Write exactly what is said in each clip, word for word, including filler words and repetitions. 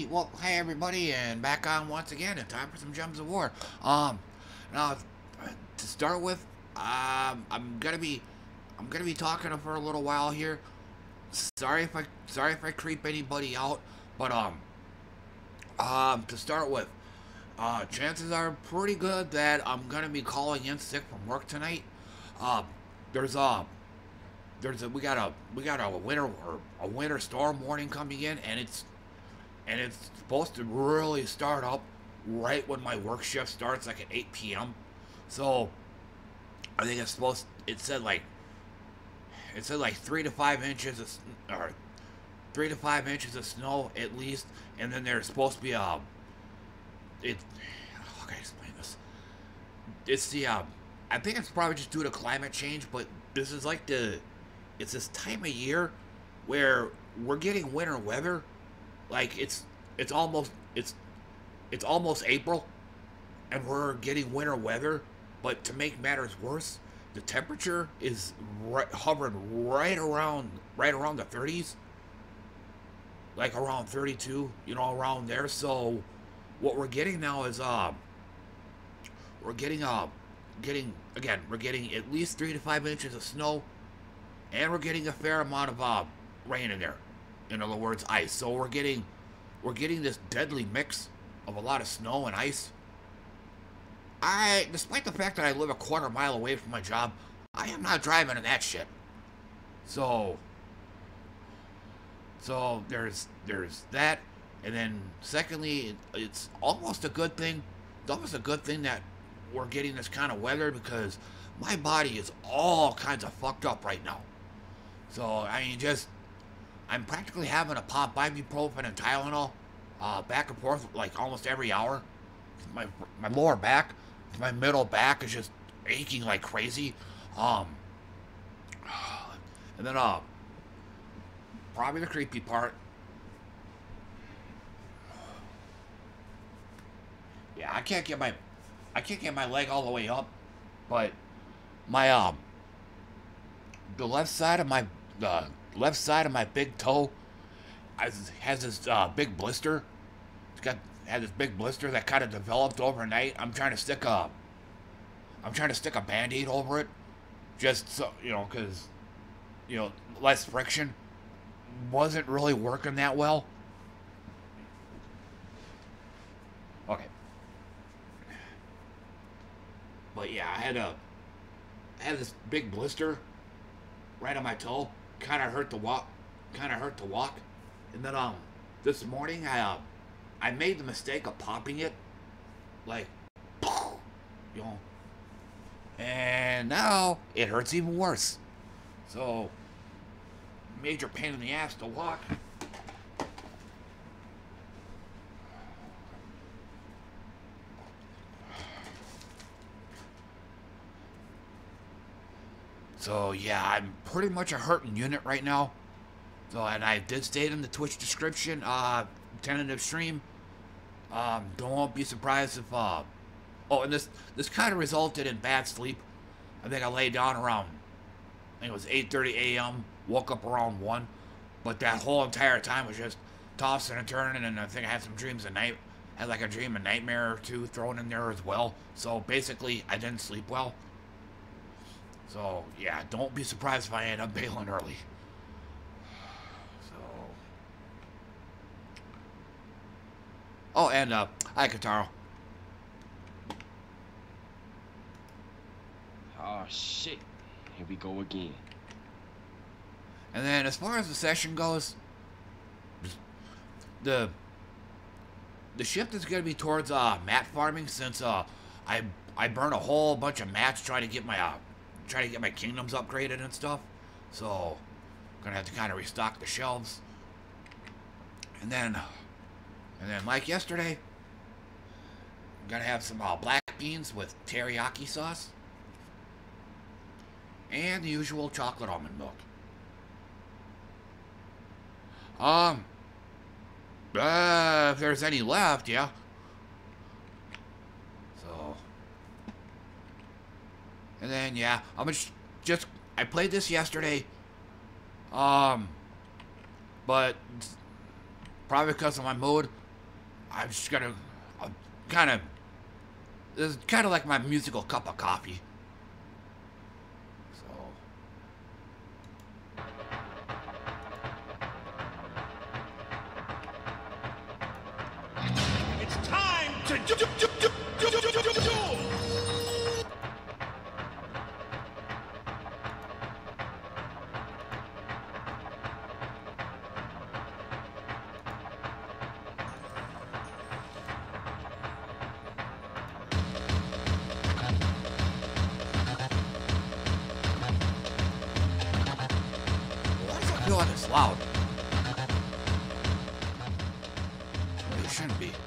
Alrighty, well, hi everybody, and back on once again, and time for some Gems of War. Um, now, to start with, um, I'm gonna be, I'm gonna be talking for a little while here. Sorry if I, sorry if I creep anybody out, but um, um, to start with, uh, chances are pretty good that I'm gonna be calling in sick from work tonight. Um, there's a, there's a, we got a, we got a winter or a winter storm warning coming in, and it's. And it's supposed to really start up right when my work shift starts, like at eight p m So I think it's supposed. It said like it said like three to five inches of or three to five inches of snow at least, and then there's supposed to be a. It. How can I explain this? It's the. Um, I think it's probably just due to climate change, but this is like the. It's this time of year where we're getting winter weather. Like it's it's almost it's it's almost April, and we're getting winter weather. But to make matters worse, the temperature is right, hovering right around right around the thirties, like around thirty-two, you know, around there. So what we're getting now is uh we're getting uh getting again we're getting at least three to five inches of snow, and we're getting a fair amount of uh rain in there. In other words, ice. So we're getting, we're getting this deadly mix of a lot of snow and ice. I, despite the fact that I live a quarter mile away from my job, I am not driving in that shit. So, so there's, there's that, and then secondly, it's almost a good thing. It's almost a good thing that we're getting this kind of weather because my body is all kinds of fucked up right now. So I mean, just. I'm practically having to pop ibuprofen and Tylenol uh, back and forth like almost every hour. My my lower back, my middle back is just aching like crazy. Um, and then uh, probably the creepy part. Yeah, I can't get my I can't get my leg all the way up, but my um the left side of my uh, left side of my big toe has, has this uh, big blister. It's got had this big blister that kind of developed overnight. I'm trying to stick a I'm trying to stick a band-aid over it, just so you know, because you know less friction. Wasn't really working that well. Okay, but yeah, I had a I had this big blister right on my toe. Kind of hurt to walk, kind of hurt to walk, and then um, this morning I uh, I made the mistake of popping it, like, you know, and now it hurts even worse. So, major pain in the ass to walk. So yeah, I'm pretty much a hurting unit right now. So, and I did state in the Twitch description, uh, tentative stream. Um, don't be surprised if, uh, oh, and this, this kind of resulted in bad sleep. I think I laid down around, I think it was eight thirty a m, woke up around one, but that whole entire time was just tossing and turning, and I think I had some dreams at night, had like a dream, a nightmare or two thrown in there as well. So basically, I didn't sleep well. So, yeah, don't be surprised if I end up bailing early. So. Oh, and, uh, hi, Kataro. Oh, shit. Here we go again. And then, as far as the session goes, the, the shift is going to be towards, uh, mat farming, since, uh, I, I burn a whole bunch of mats trying to get my, uh, try to get my kingdoms upgraded and stuff. So gonna have to kind of restock the shelves. And then and then like yesterday, I'm gonna have some uh, black beans with teriyaki sauce and the usual chocolate almond milk. Um uh, if there's any left, yeah. And then, yeah, I'm just, just, I played this yesterday, um, but probably because of my mood, I'm just gonna, I'm kind of, this is kind of like my musical cup of coffee. So. It's time to do, do, do, do, do, do, do, do, do. I feel like it's loud. It shouldn't be.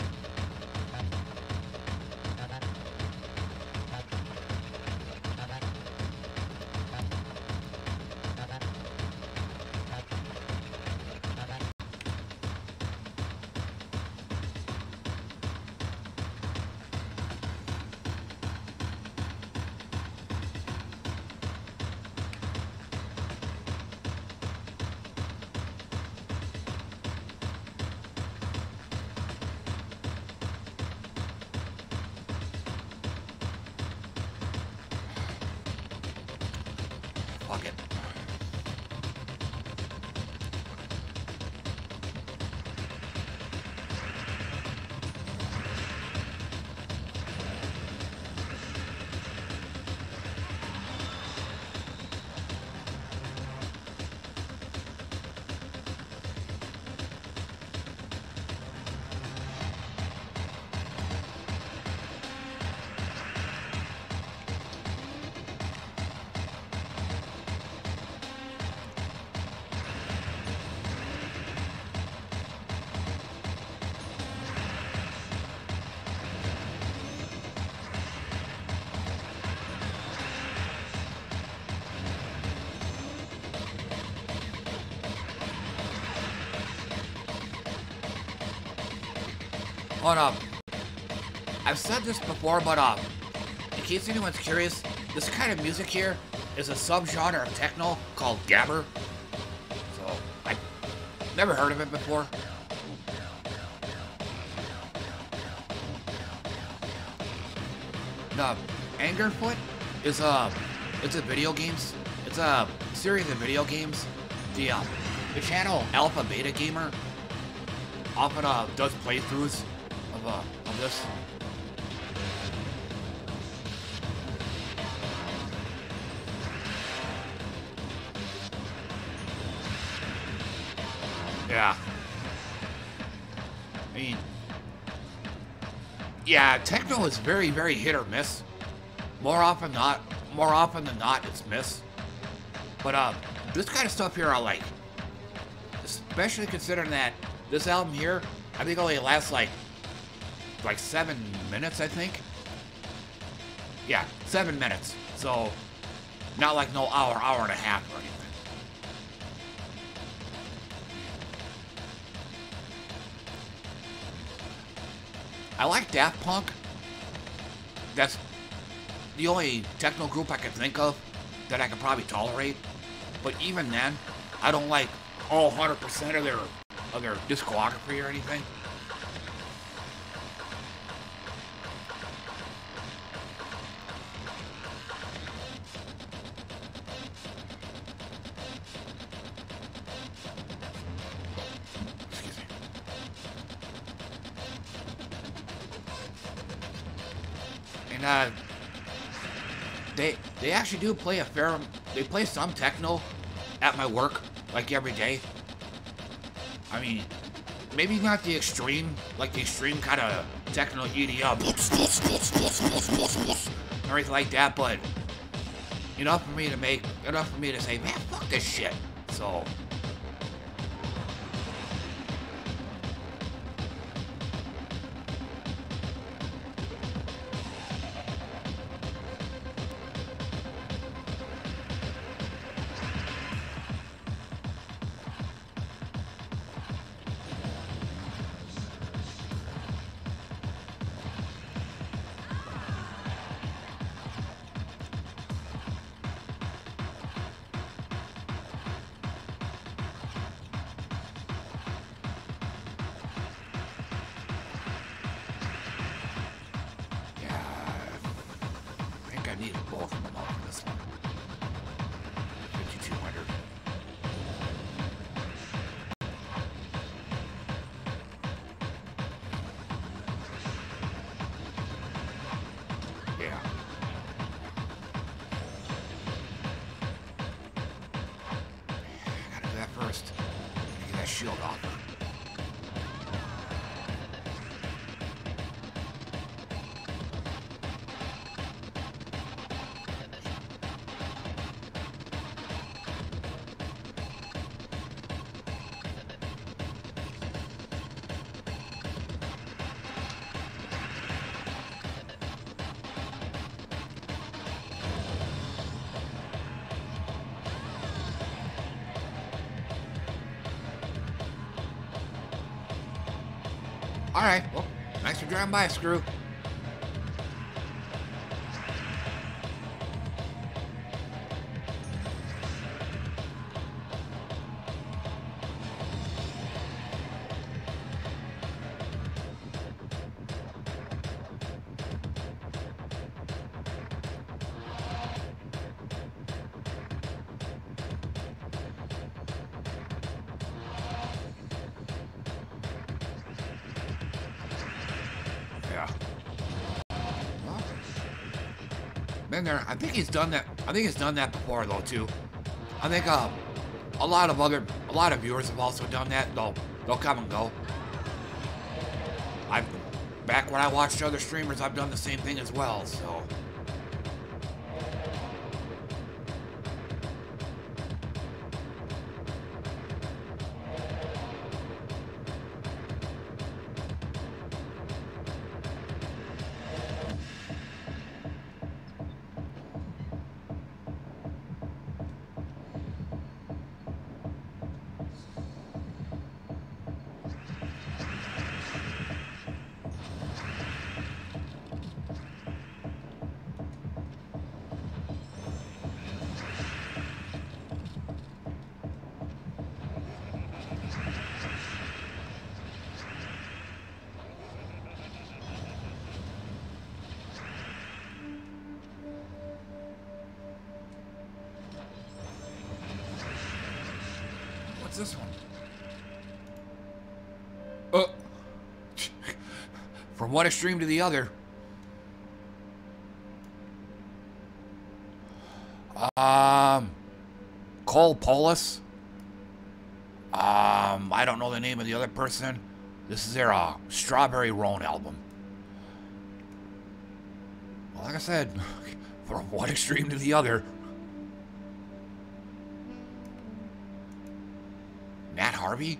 Fuck it. Hold up. I've said this before, but uh, in case anyone's curious, this kind of music here is a subgenre of techno called gabber. So, I never heard of it before. The Angerfoot is a, it's a video games. It's a series of video games. The uh, the channel Alpha Beta Gamer often uh, does playthroughs of uh, of this. Yeah. I mean, yeah, techno is very, very hit or miss. More often not, more often than not, it's miss. But uh, this kind of stuff here I like, especially considering that this album here, I think only lasts like, like seven minutes, I think. Yeah, seven minutes. So, not like no hour, hour and a half or anything. I like Daft Punk. That's the only techno group I can think of that I could probably tolerate. But even then, I don't like all one hundred percent of their of their discography or anything. Excuse me. And uh, they they actually do play a fair. They play some techno at my work, like every day. I mean, maybe not the extreme, like the extreme kind of techno E D M, or anything like that, but enough for me to make, enough for me to say, man, fuck this shit. So. both of them out for this one. fifty-two hundred. Yeah. Gotta do that first. Get that shield off her. All right, well, thanks for driving by, Screw. Been there. I think he's done that. I think he's done that before, though, too. I think uh, a lot of other, a lot of viewers have also done that. They'll, they'll come and go. I, back when I watched other streamers, I've done the same thing as well. So. This one. Uh, from one extreme to the other. Um, Cole Polis. Um, I don't know the name of the other person. This is their uh, Strawberry Roan album. Well, like I said, from one extreme to the other. Nat Harvey?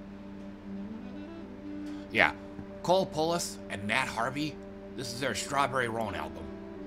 Yeah, Cole Polis and Nat Harvey. This is their Strawberry Roan album.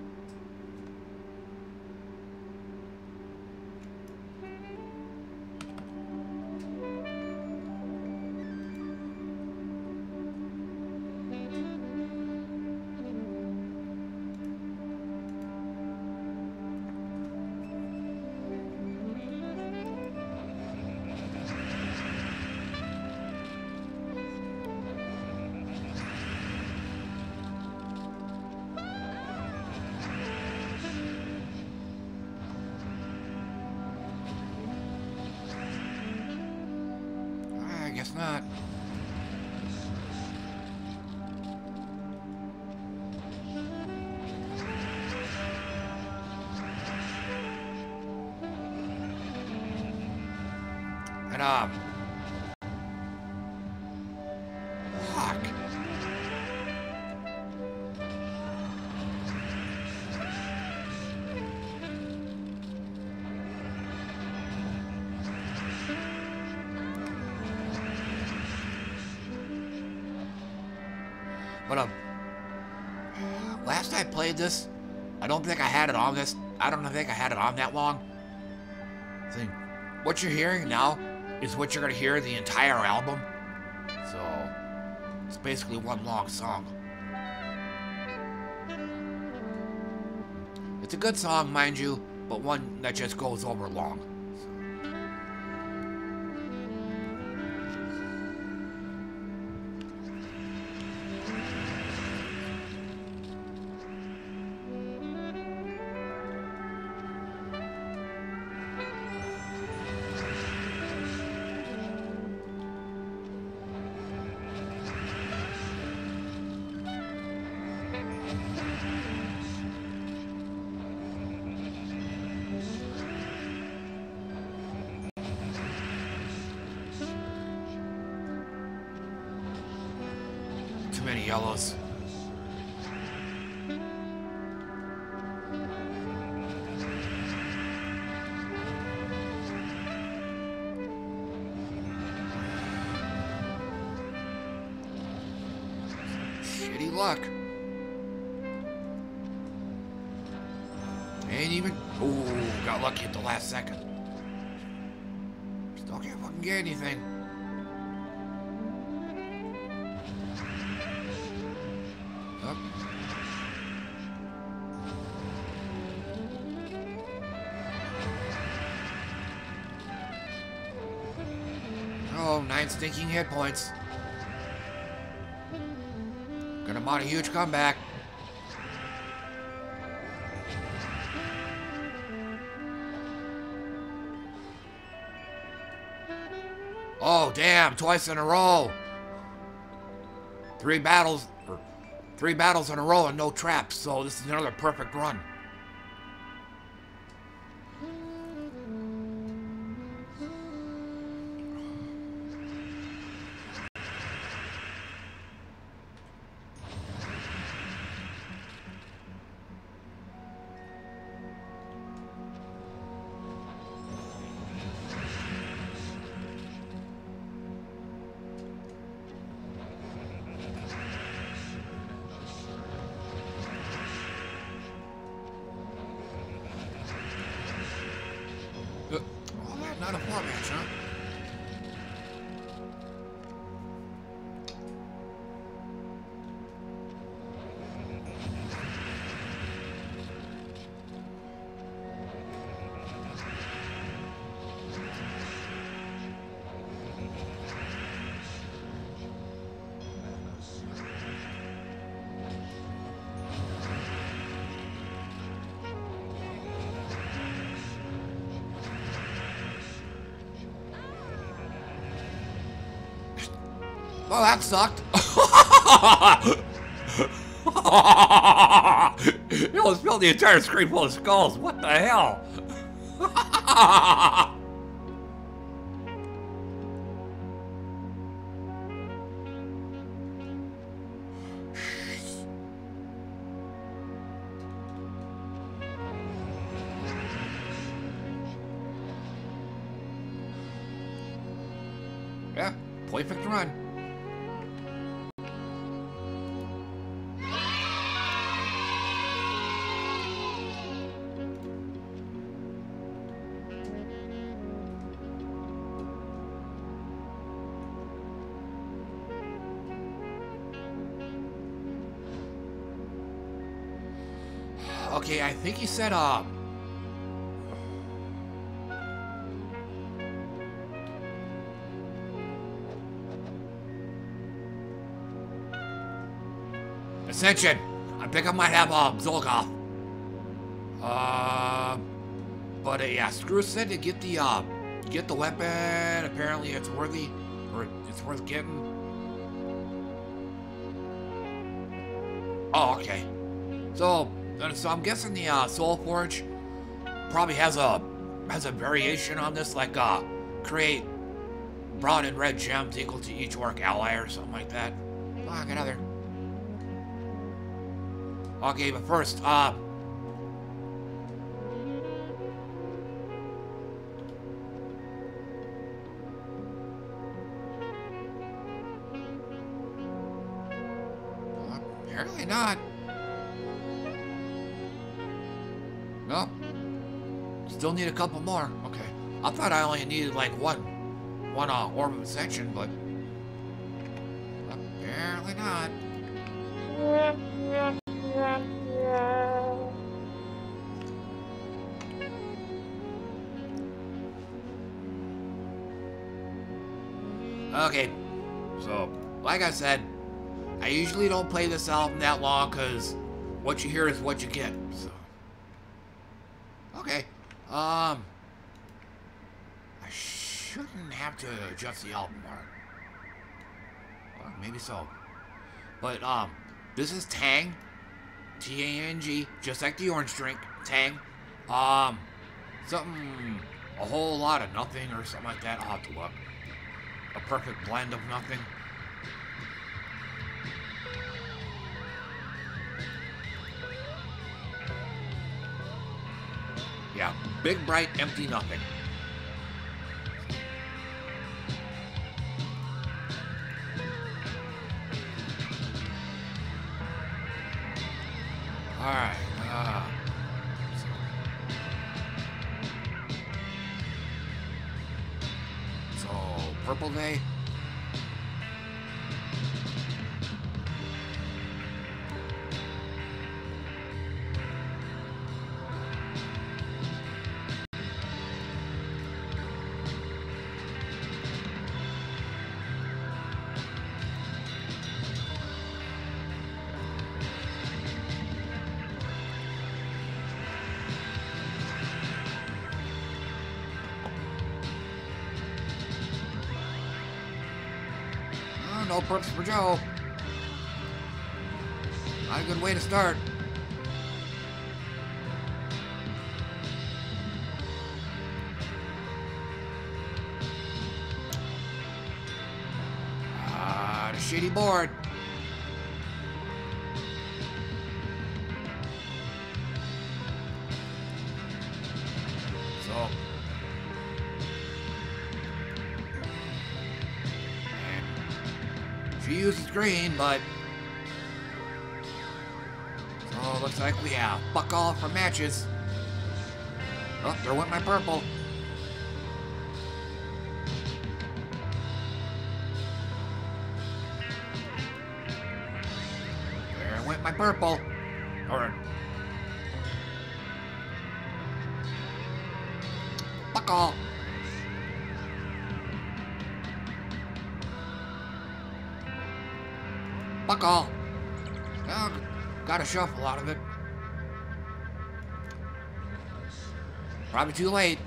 Not. And um fuck. But um, last I played this, I don't think I had it on this. I don't think I had it on that long. I think what you're hearing now is what you're gonna hear the entire album. So it's basically one long song. It's a good song, mind you, but one that just goes over long. yellows. Shitty luck. Ain't even. Ooh, got lucky at the last second. Still can't fucking get anything. Up. Oh, nine stinking hit points. Gonna mount a huge comeback. Oh, damn, twice in a row. Three battles, or three battles in a row and no traps, so this is another perfect run. Not a four match, huh? Oh, that sucked. You almost filled the entire screen full of skulls. What the hell? Yeah, perfect run. Okay, I think he said, uh... Ascension! I think I might have, uh, Zolgoth. Uh... But, uh, yeah, Screw said to get the, uh... get the weapon. Apparently it's worthy. Or it's worth getting. Oh, okay. So... So I'm guessing the uh, Soul Forge probably has a has a variation on this, like uh, create brown and red gems equal to each orc ally or something like that. Fuck, another. Okay, but first, uh, well, apparently not. No. Still need a couple more. Okay. I thought I only needed like one. One uh, Orb of Ascension, but apparently not. Okay. So, like I said, I usually don't play this album that long because what you hear is what you get. So. Okay, um, I shouldn't have to adjust the album art. Or maybe so. But, um, this is Tang, T A N G, just like the orange drink, Tang. Um, something, a whole lot of nothing or something like that. I'll have to look. A perfect blend of nothing. Big, bright, empty nothing. Alright, uh... So, purple day? No perks for Joe. Not a good way to start. Ah, the shitty board. So. She uses green, but so looks like we have fuck all for matches. Oh, there went my purple. There went my purple. Or fuck all. Fuck all. Oh, gotta shuffle out of it. Probably too late.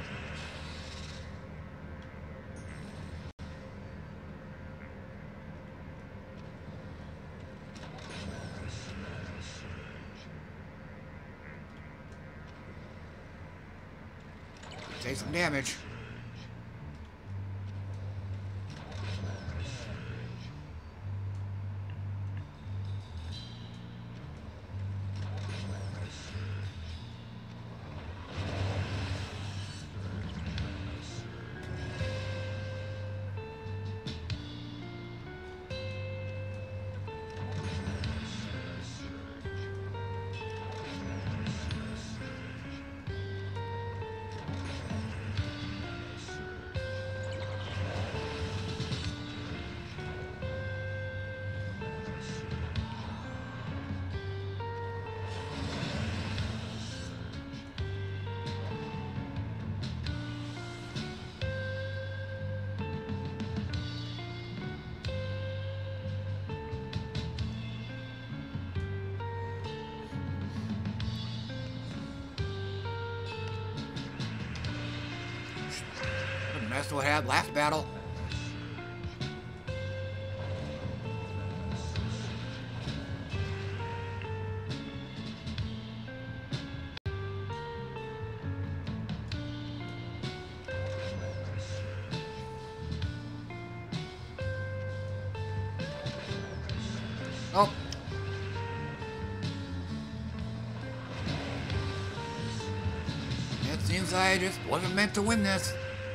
Take some damage. That's what I had last battle. Oh. It seems I just wasn't meant to win this.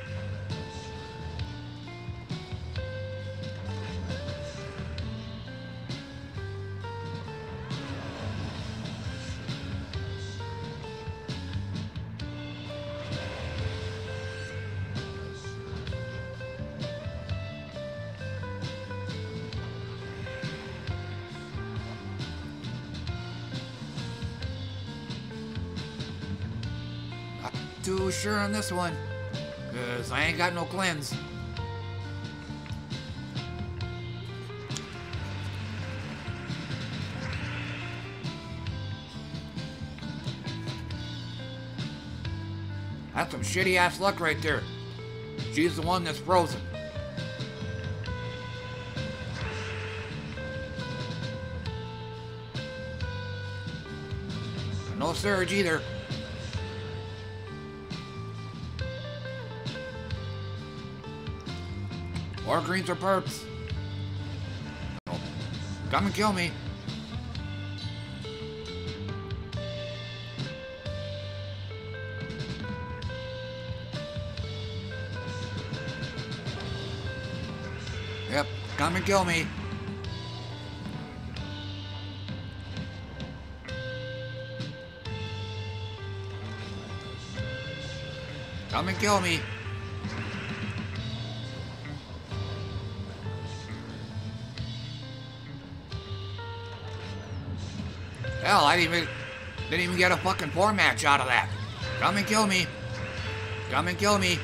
Too sure on this one, because I ain't got no cleanse. That's some shitty ass luck right there. She's the one that's frozen. No surge either. Or greens or purps. Oh. Come and kill me. Yep, come and kill me. Come and kill me. Hell, I didn't even, didn't even get a fucking four match out of that. Come and kill me. Come and kill me.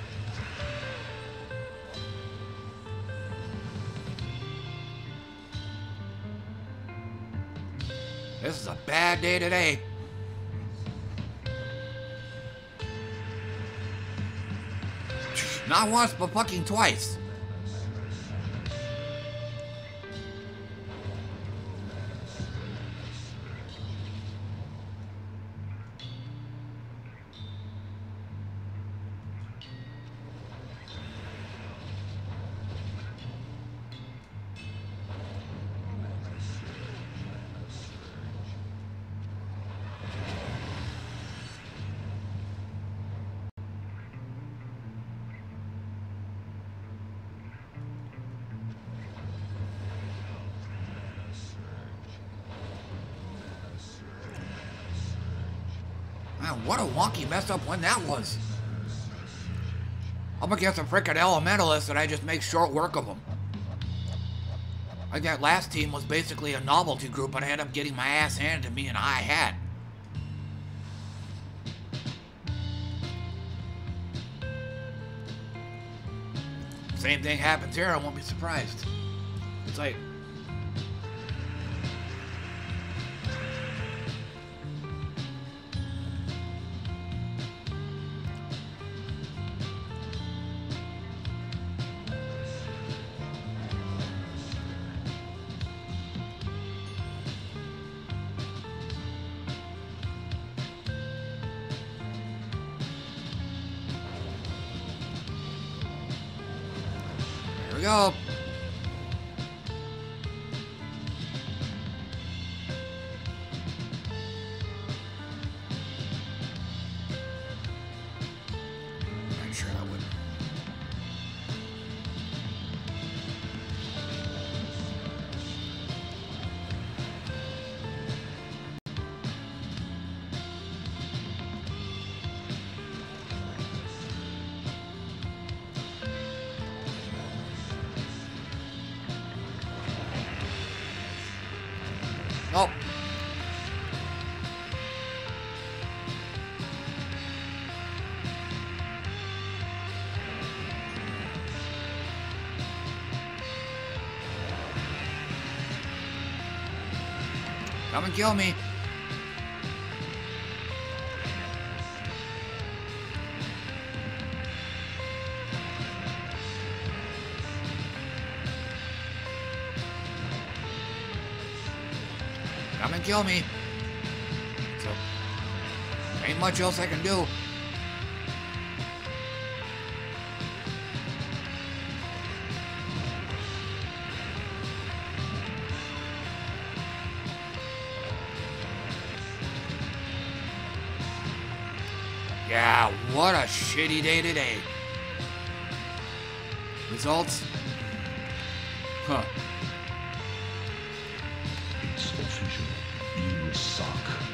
This is a bad day today. Not once, but fucking twice. Man, what a wonky messed up one that was. I'm against a frickin' elementalist and I just make short work of them. Like that last team was basically a novelty group and I ended up getting my ass handed to me in a high hat. Same thing happens here, I won't be surprised. It's like... Go. I'm sure I would. Oh. Come and kill me. Come and kill me. So, ain't much else I can do. Yeah, what a shitty day today. Results? Huh. It's official. You suck.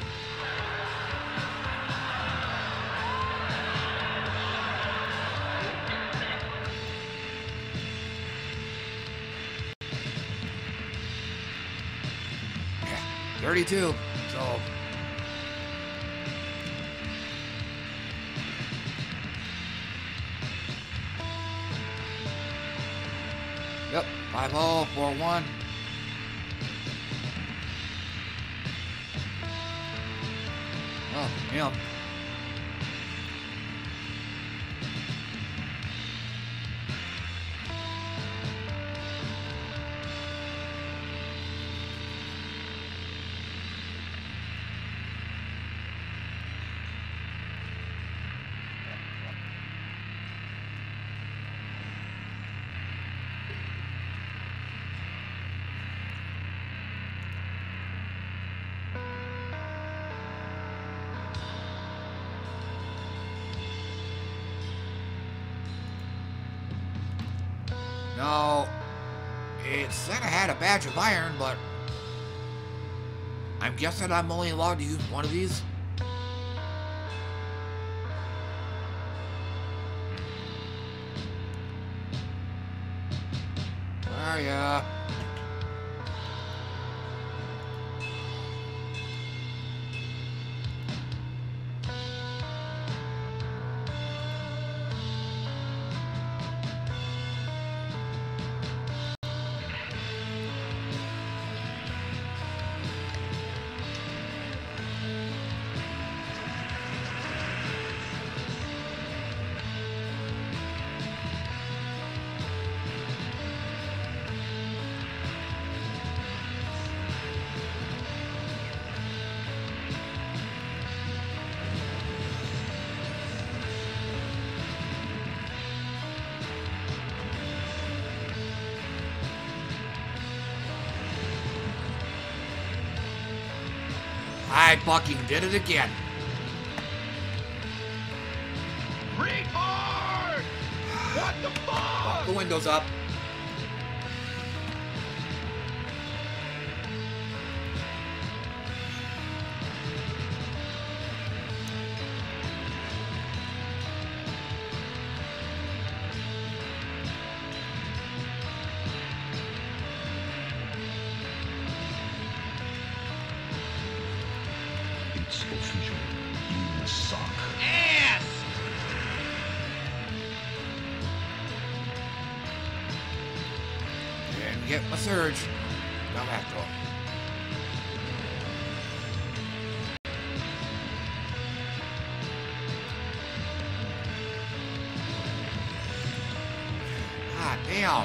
Yeah, thirty-two. So. Yep, five oh, four one. Oh, him. No. It said I had a badge of iron, but I'm guessing I'm only allowed to use one of these. Where are ya? I fucking did it again. Retard! What the fuck? Pop the windows up. It's official. You suck. Ass! And get my surge. Go back to him. God damn.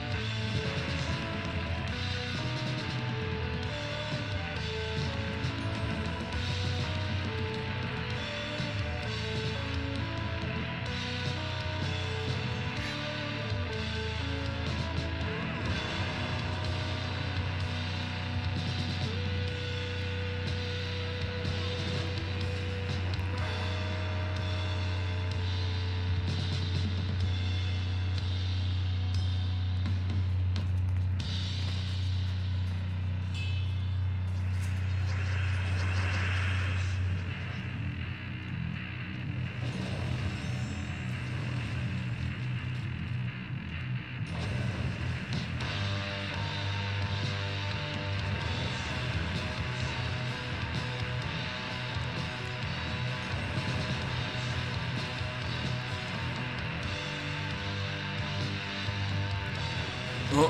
Oh.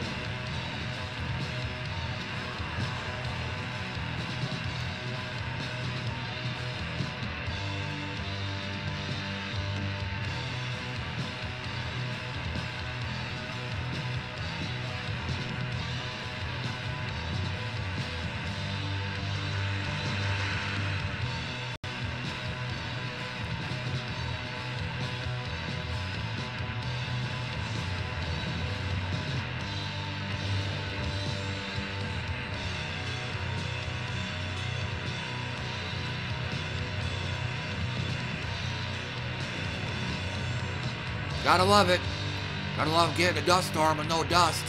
Gotta love it. Gotta love getting a dust storm with no dust.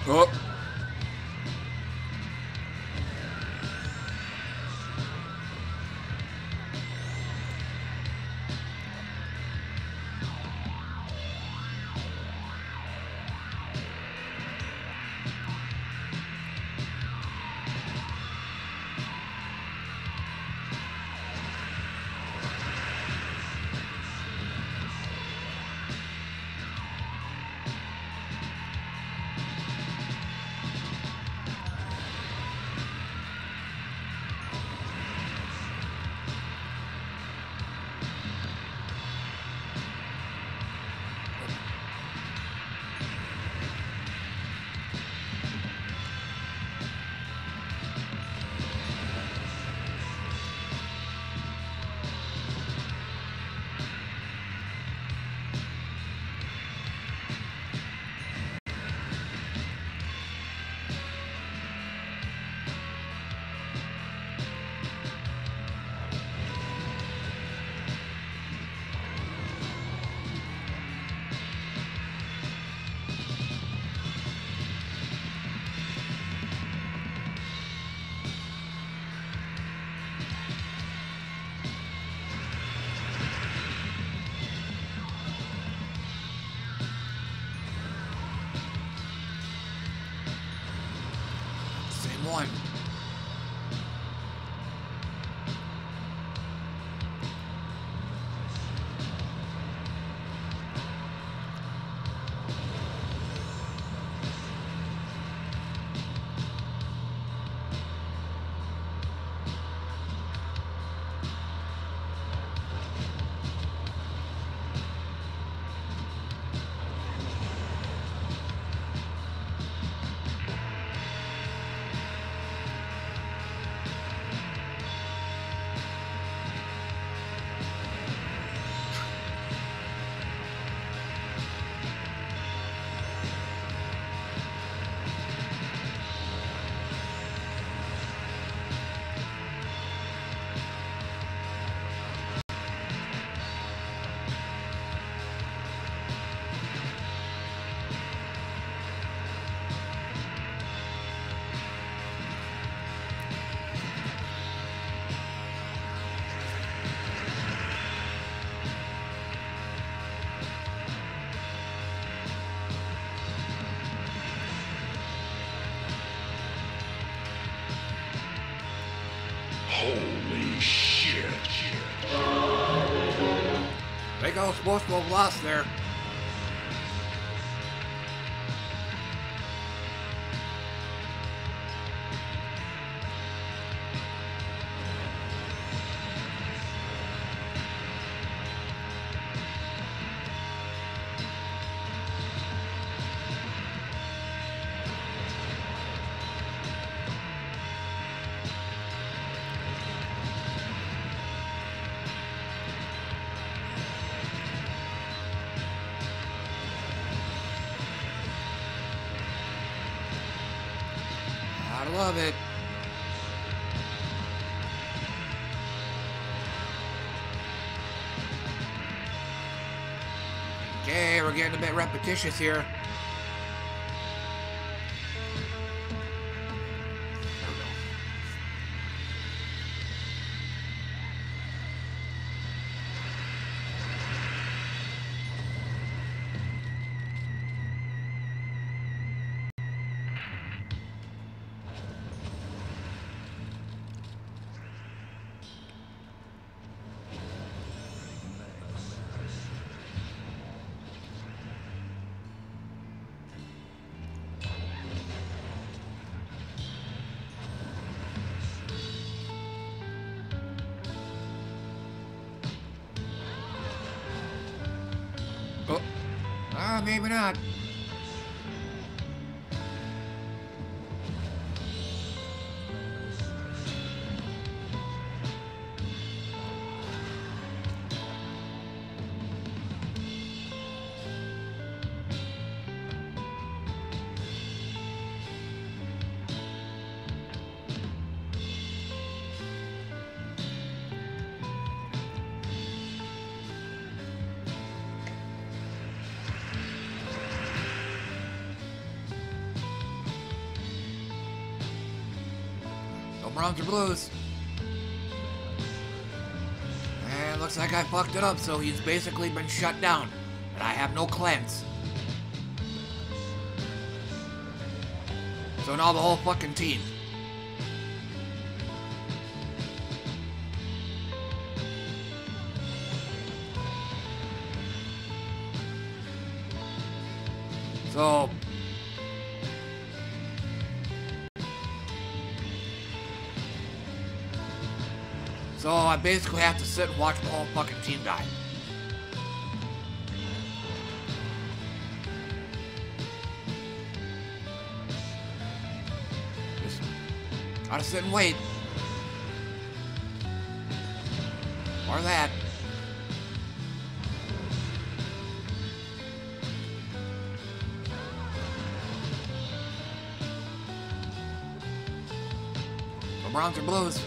Oh. One. Holy shit. Big old supposed to have lost there. I love it. Okay, we're getting a bit repetitious here. Oh, ah, maybe not. Go Browns or Blues. And looks like I fucked it up, so he's basically been shut down. And I have no cleanse. So now the whole fucking team. So So I basically have to sit and watch the whole fucking team die. Just gotta sit and wait. Or that. The Browns or Blues.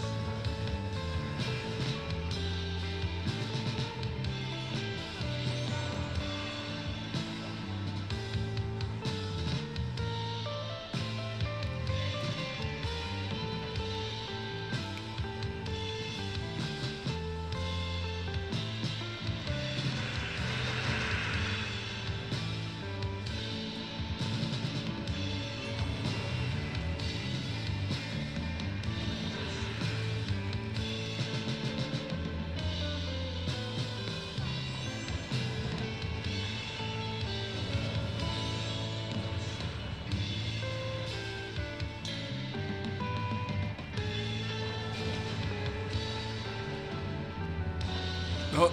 Oh.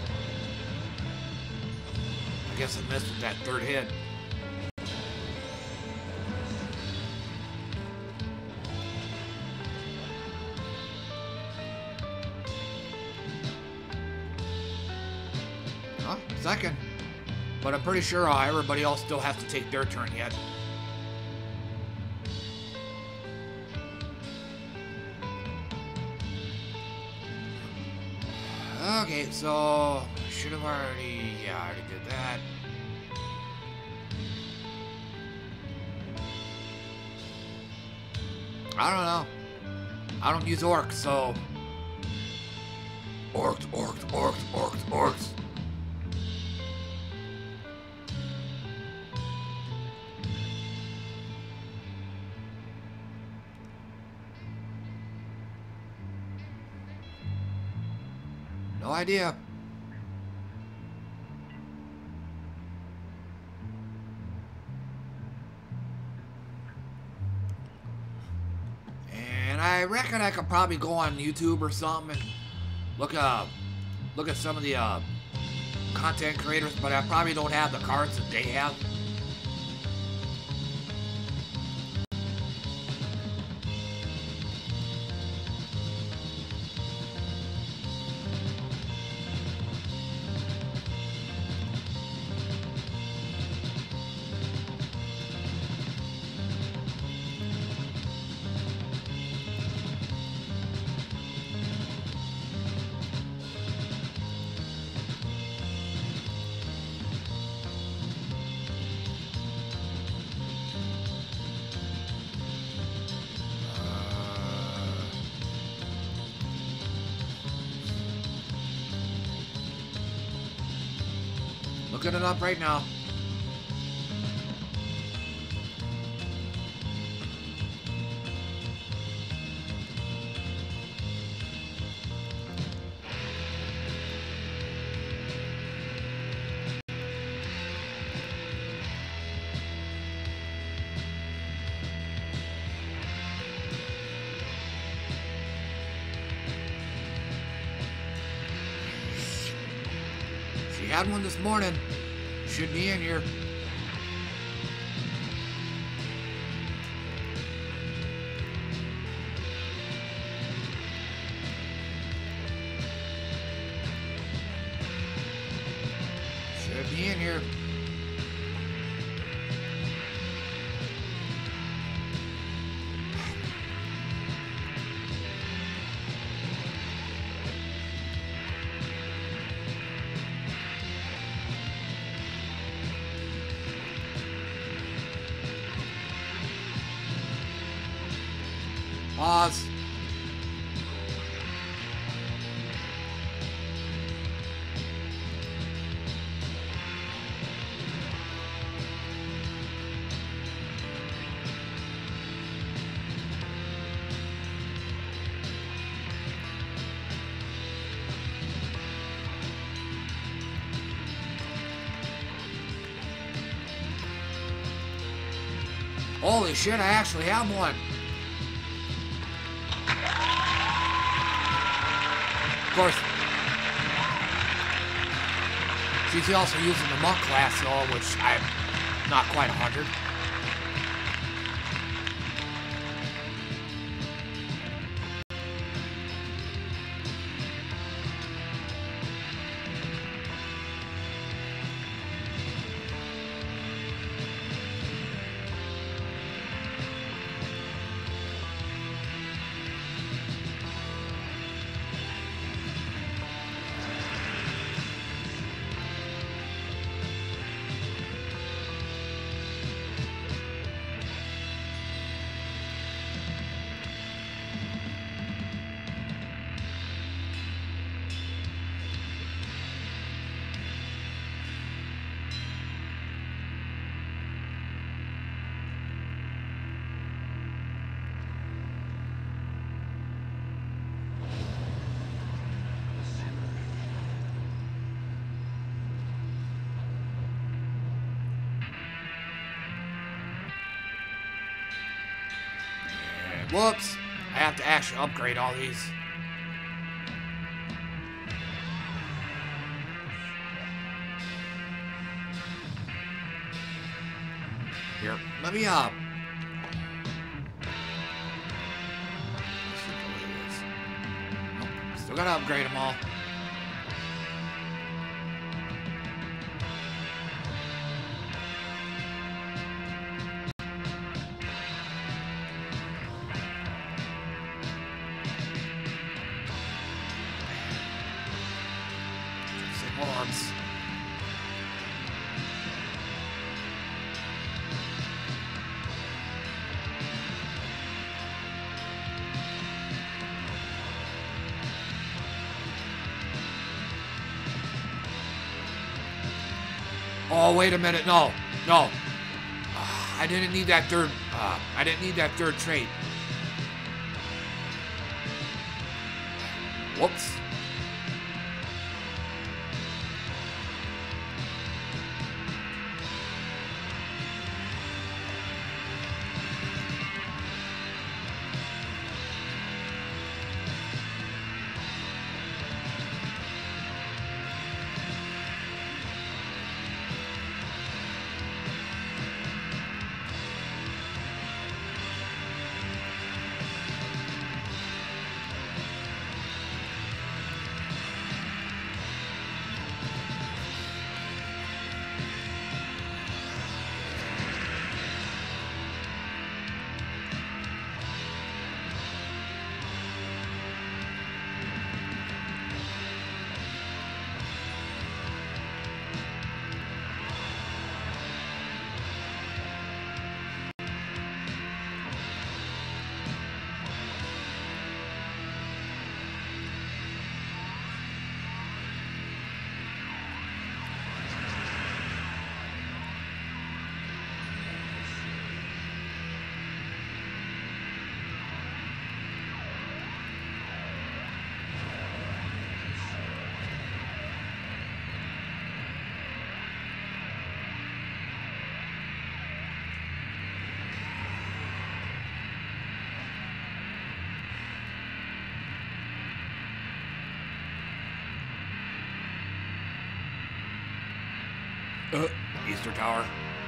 I guess I missed with that third hit. Huh? Second. But I'm pretty sure uh, everybody else still has to take their turn yet. Okay, so should have already, yeah, I already did that. I don't know. I don't use orcs, so orcs, orcs, orcs, orcs, orcs. No idea. And I reckon I could probably go on YouTube or something and look uh look at some of the uh, content creators, but I probably don't have the cards that they have. Looking it up right now. She had one this morning. Should be in here. Should be in here. Pause. Holy shit, I actually have one. Of course, she's also using the monk class though, which I'm not quite a hundred. Whoops. I have to actually upgrade all these. Here, let me up. Still gotta upgrade them all. Oh, wait a minute. No, no. Uh, I didn't need that third, uh, I didn't need that third trait. Whoops. Uh, Easter Tower.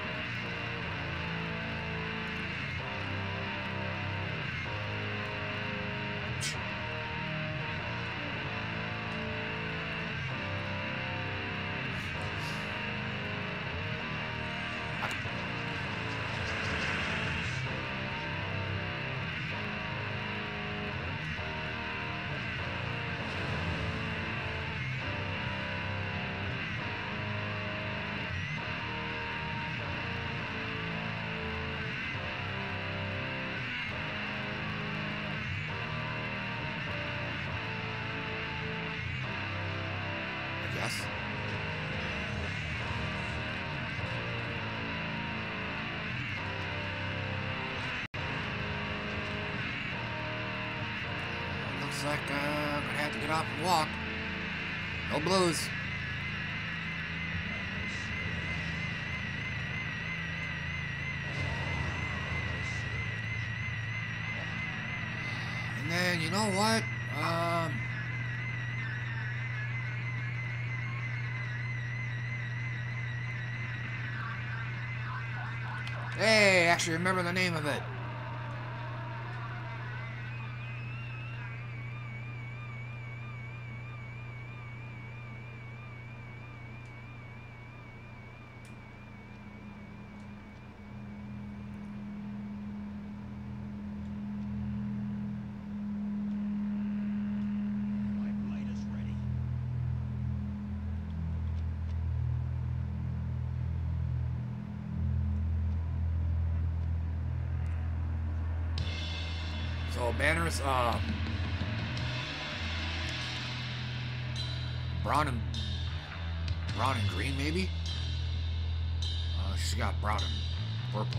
Like uh, I'm gonna have to get off and walk. No blues. then you know what? Um. Hey, actually remember the name of it. So banners, uh, brown and brown and green, maybe. Uh, she's got brown and purple.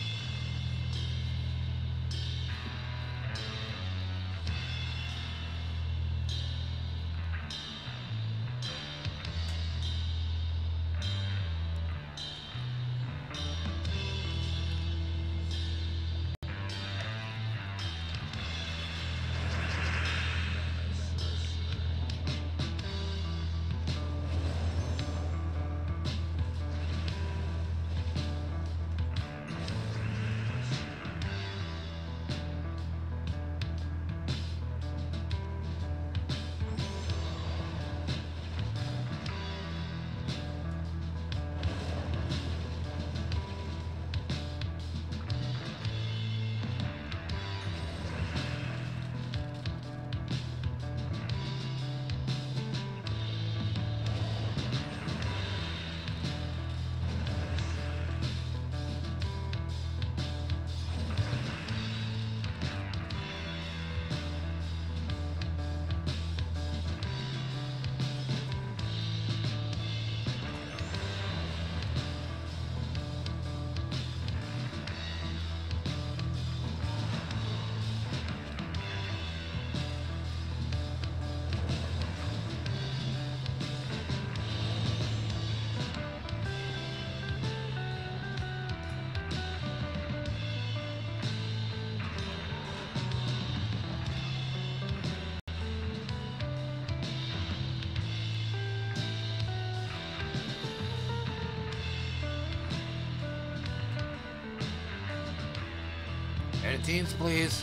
Edit teams, please.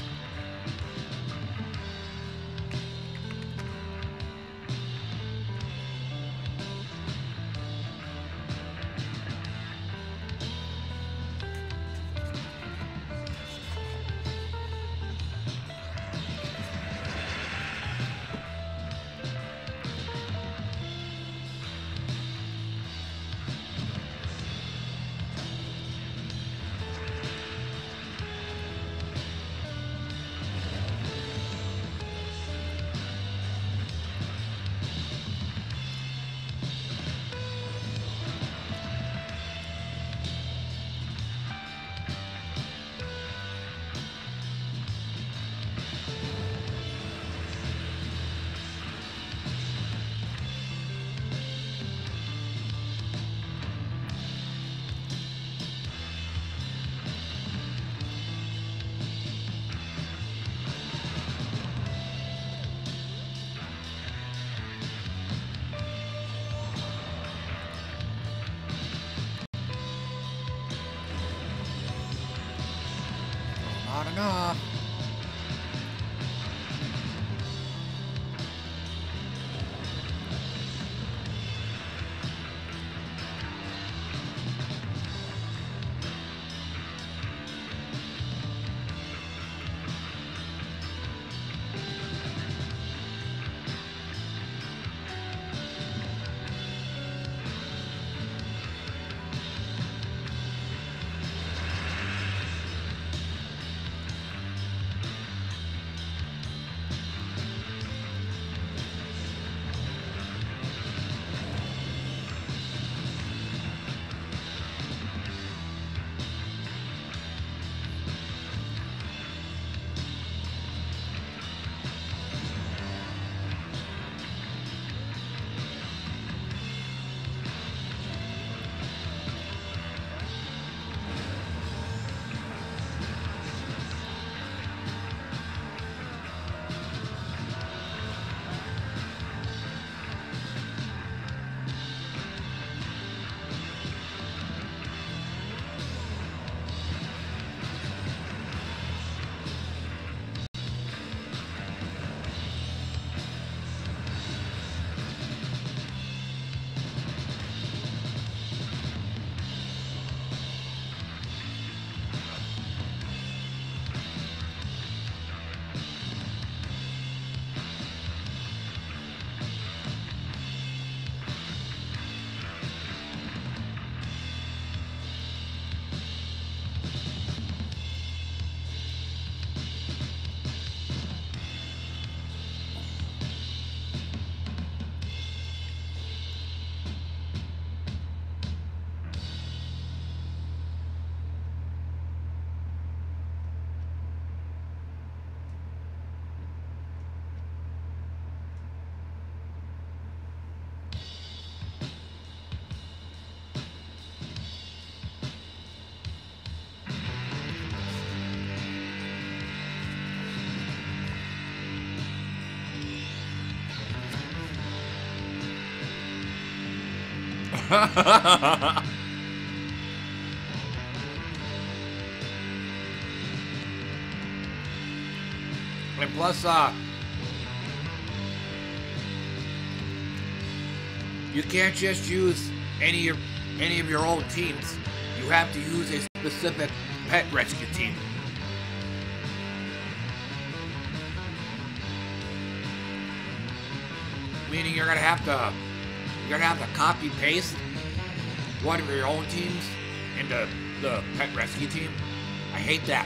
Not enough. And plus, uh, you can't just use any of any of your own teams. You have to use a specific pet rescue team. Meaning you're gonna have to you're gonna have to copy paste one of your own teams into the pet rescue team. I hate that.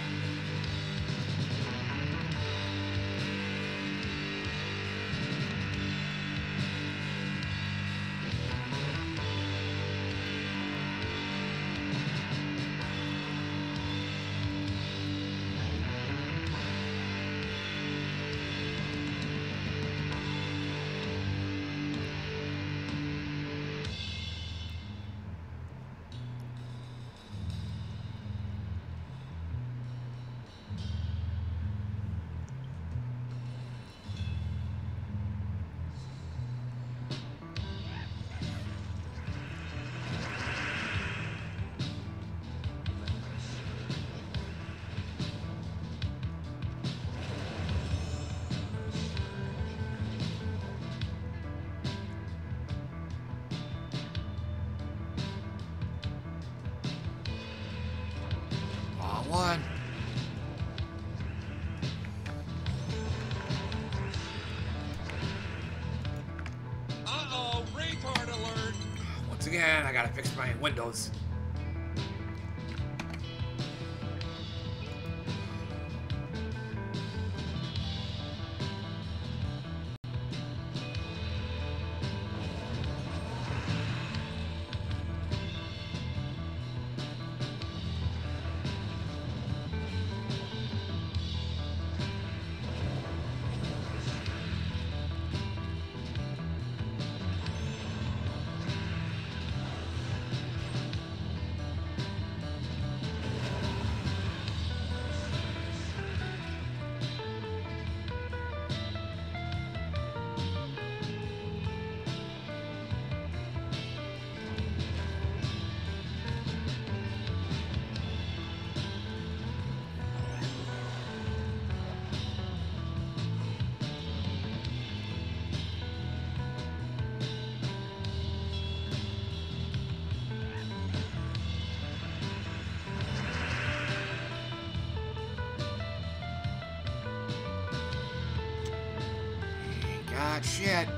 One. Uh-oh, retard alert. Once again, I gotta fix my windows. God, shit.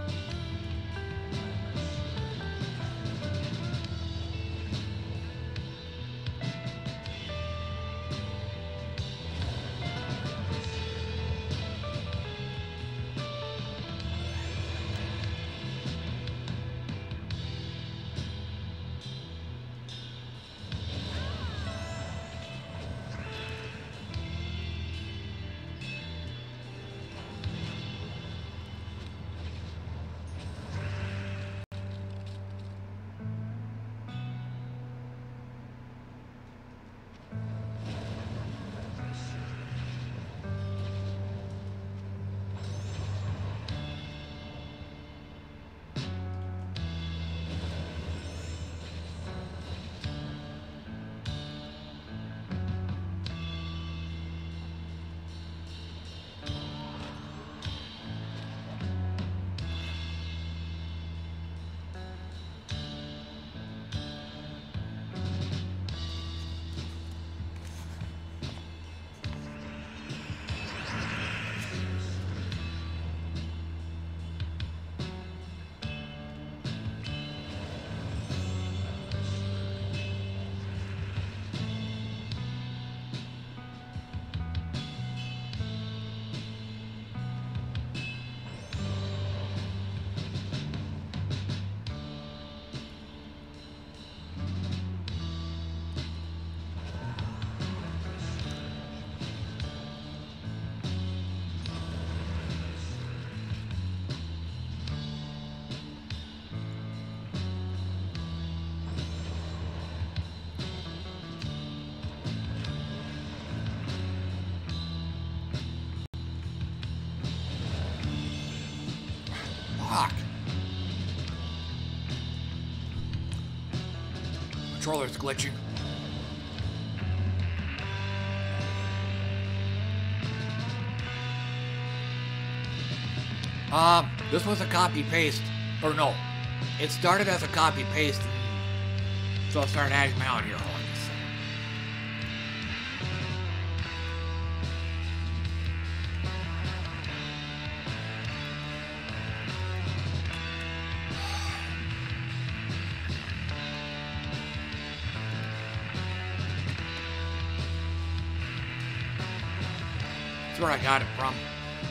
controller's glitching. Um, this was a copy paste, or no, it started as a copy paste, so I started adding my own here. Hold on just a second. That's where I got it from.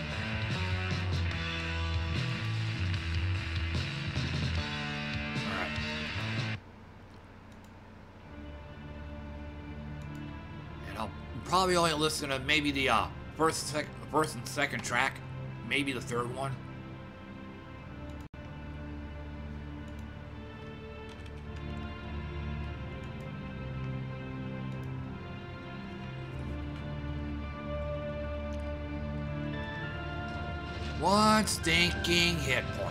Probably only listen to maybe the uh, first, sec first and second track, maybe the third one. One stinking hit point.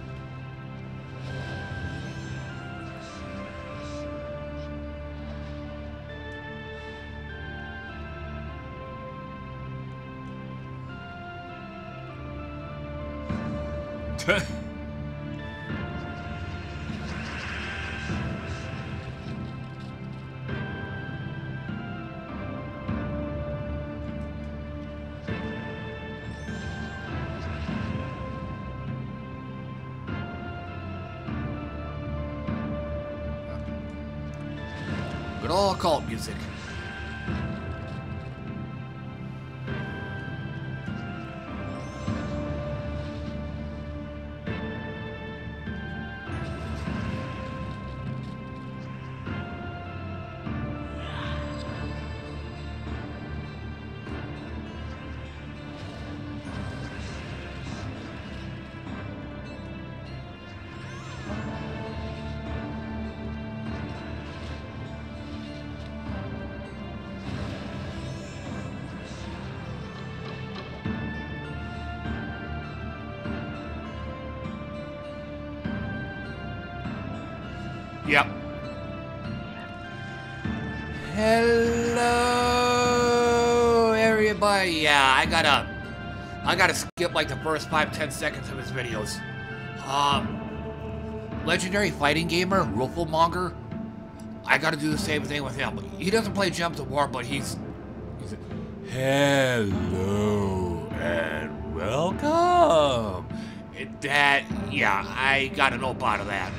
Good old cult music. Yep. Hello, everybody. Yeah, I gotta, I gotta skip like the first five, ten seconds of his videos. Um, legendary fighting gamer, Rufflemonger. I gotta do the same thing with him. He doesn't play Gems of War, but he's, he's a, hello and welcome. It, that, yeah, I gotta know part of that.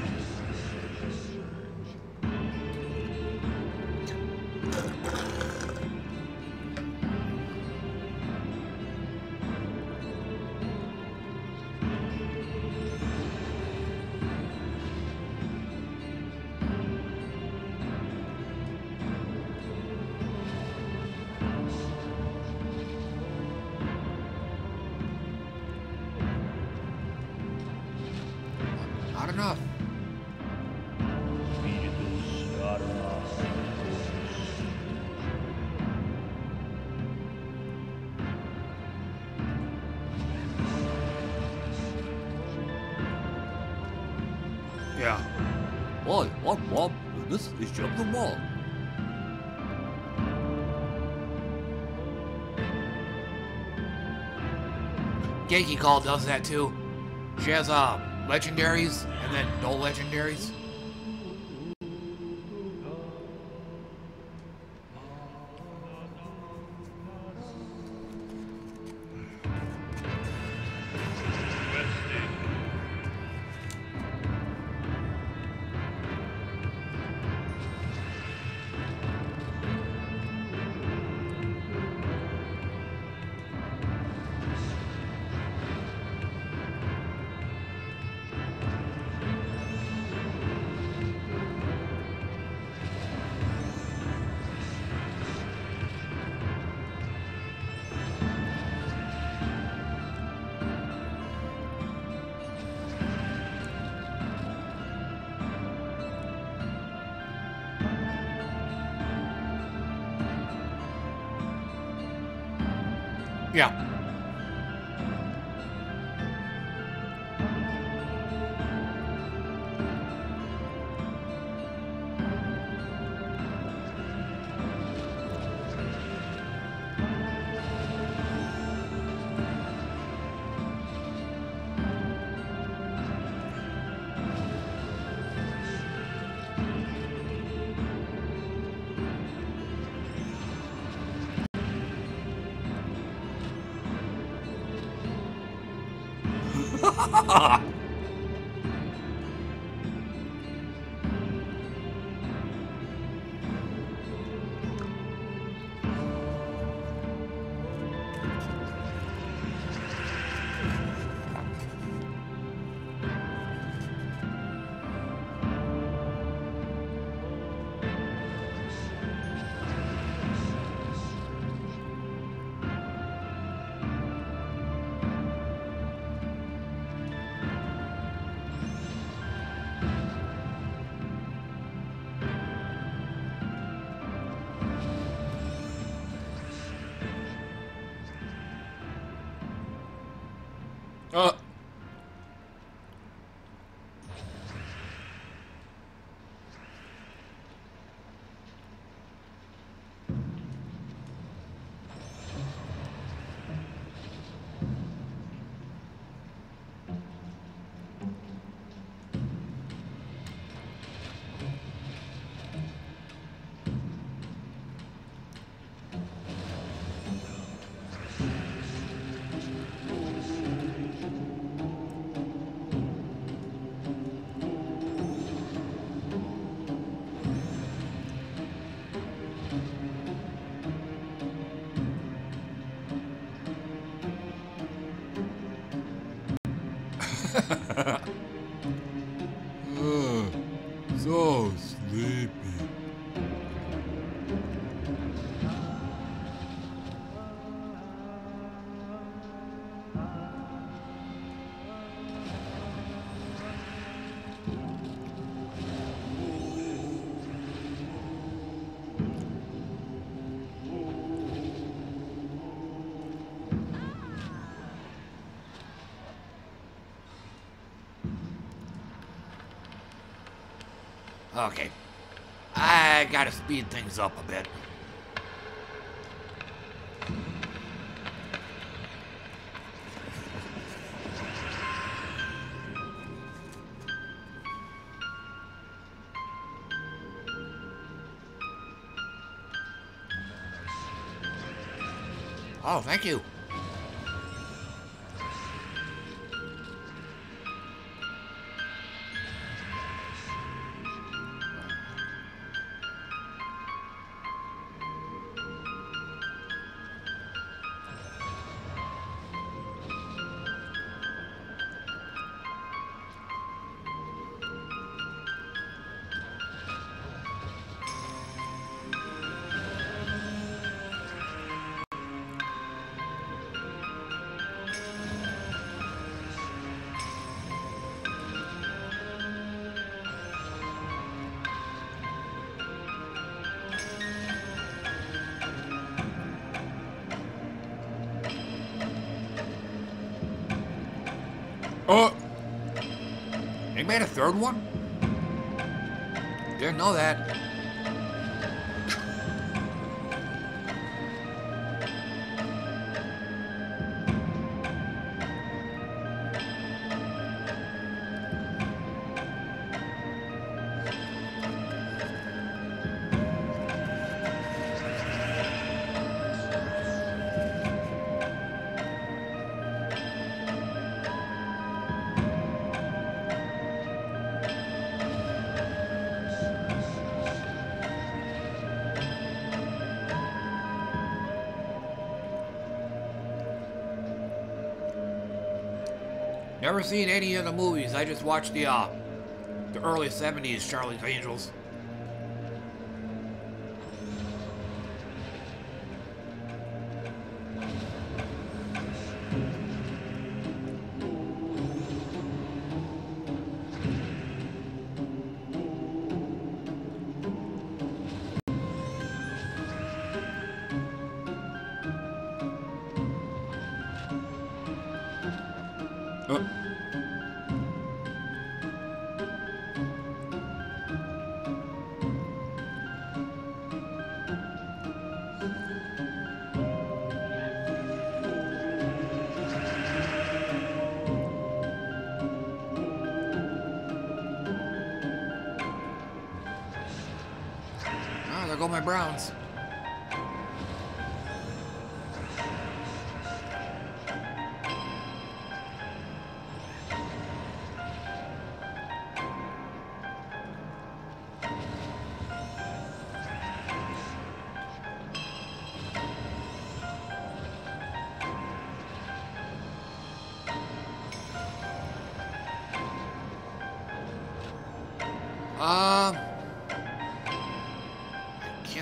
Yankee Call does that too. She has uh, legendaries and then no legendaries. Yeah. Uh. uh, so sleepy. Okay. I gotta speed things up a bit. Oh, thank you. Oh! They made a third one? Didn't know that. Never seen any of the movies. I just watched the uh, the early seventies Charlie's Angels. Go my Browns.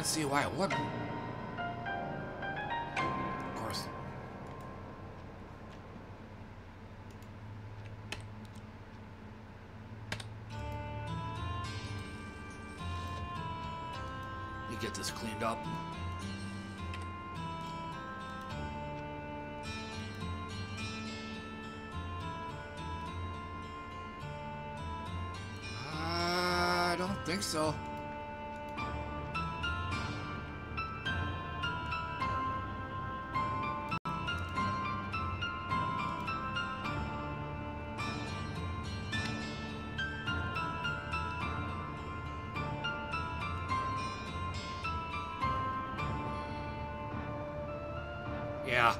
can't see why it wouldn't. Of course. You get this cleaned up. I don't think so. Yeah.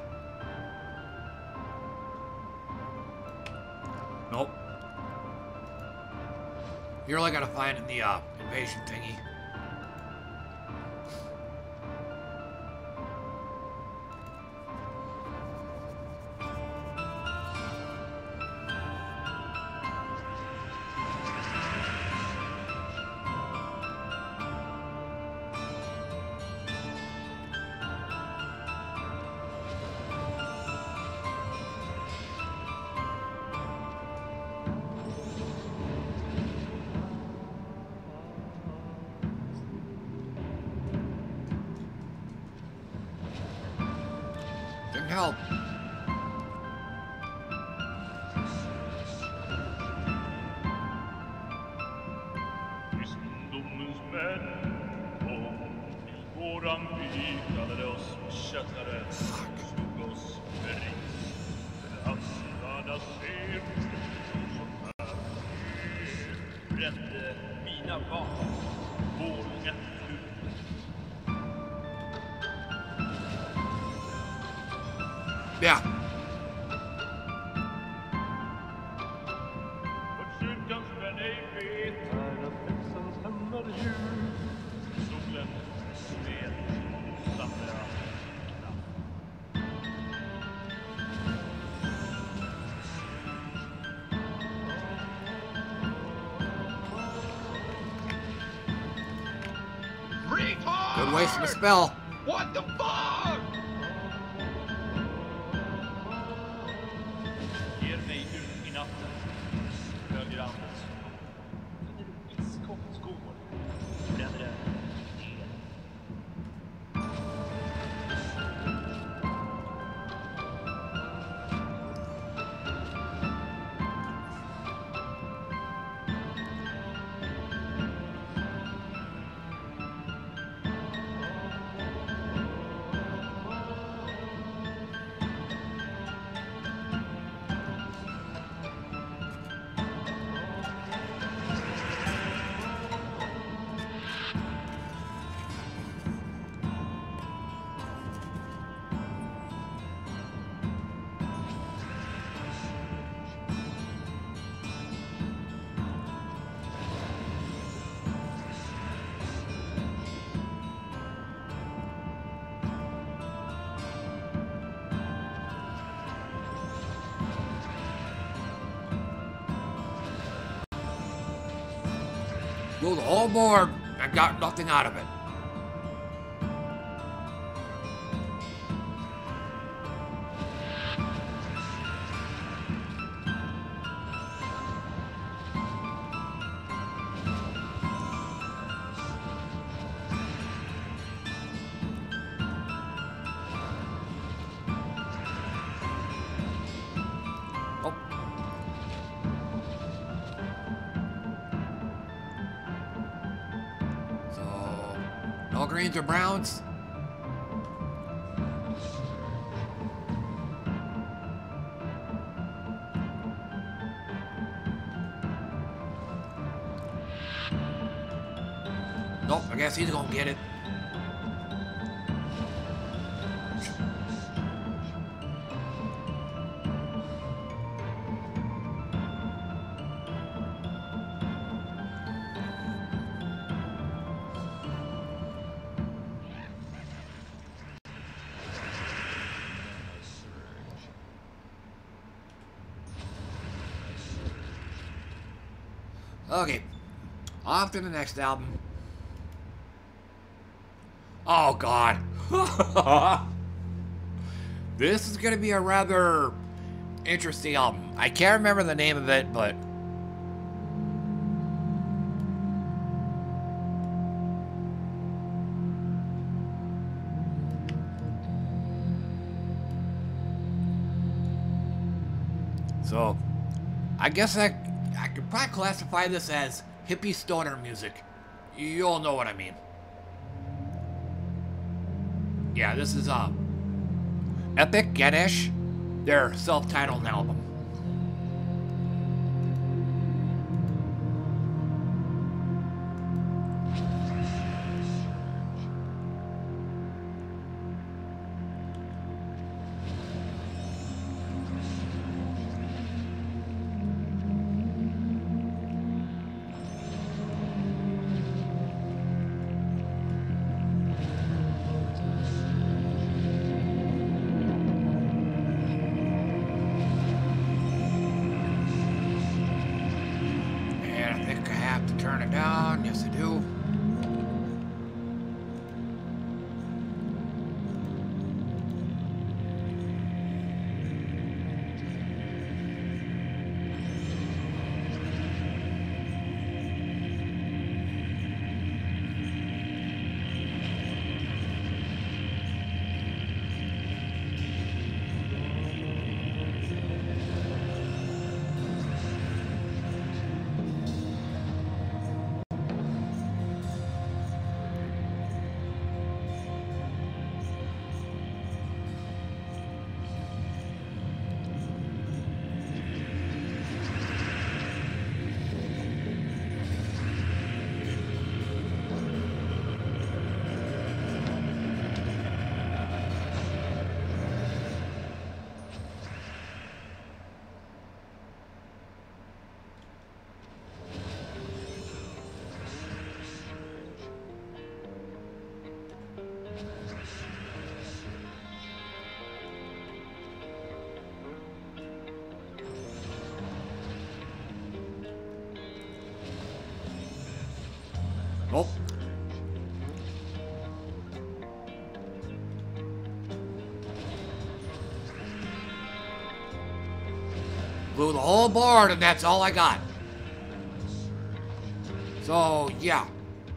Nope. You're only gonna find in the uh, invasion thingy. Didn't help. Kristendomens män kom till våran by, kallade oss kättare, slog oss med ris. Den havsvärda ser som här brände mina barn, vågen ut. Yeah. Good waste of a spell. What the fuck? Ger mig ut i natten. Följer Anders. Finner du biskopsgård? Bränner den ner. Blew the whole board and got nothing out of it. Greens or browns? Nope, I guess he's gonna get it. Okay, off to the next album. Oh, God. This is going to be a rather interesting album. I can't remember the name of it, but... So, I guess I, I could probably classify this as hippie stoner music. You all know what I mean. Yeah, this is uh, Epic Ganesh, their self-titled album. Oh. Blew the whole board, and that's all I got. So, yeah.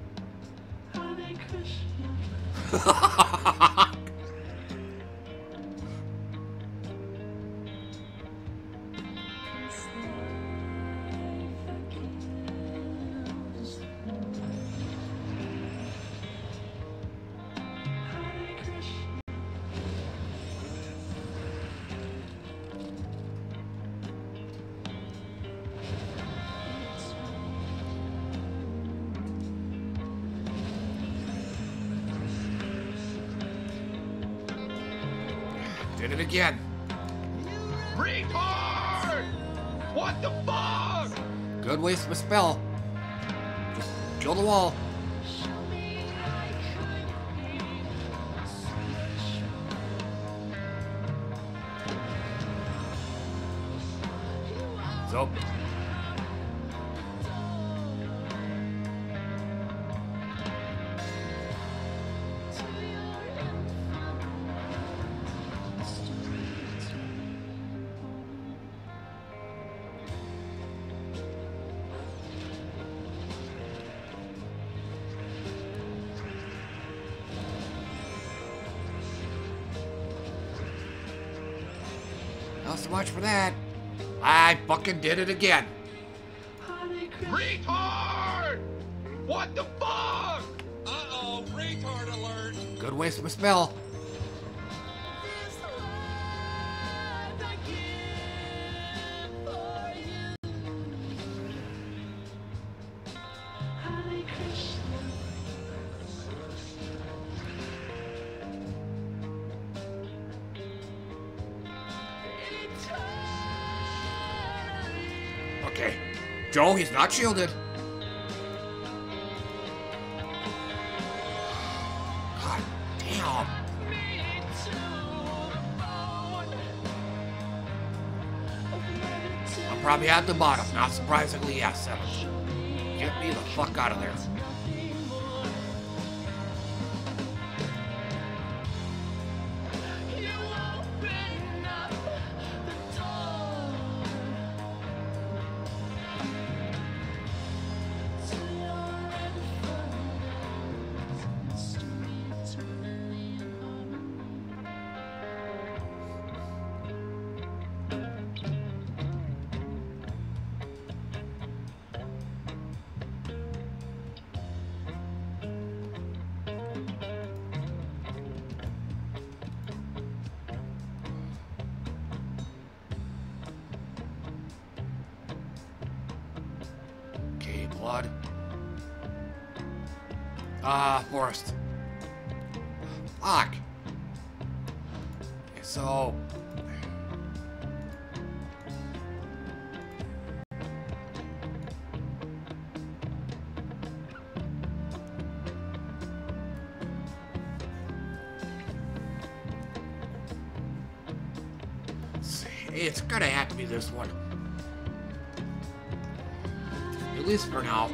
Did it again. Retard! What the fuck? Good waste of a spell. Just kill the wall. So. Not so much for that. I fucking did it again. Retard! What the fuck? Uh-oh, retard alert. Good waste of a spell. Okay. Joe, he's not shielded. God damn. I'm probably at the bottom. Not surprisingly, yes, seven. Get me the fuck out of there. flood. Ah, uh, forest. Fuck. Okay, so. It's gonna have to be this one. At least for now.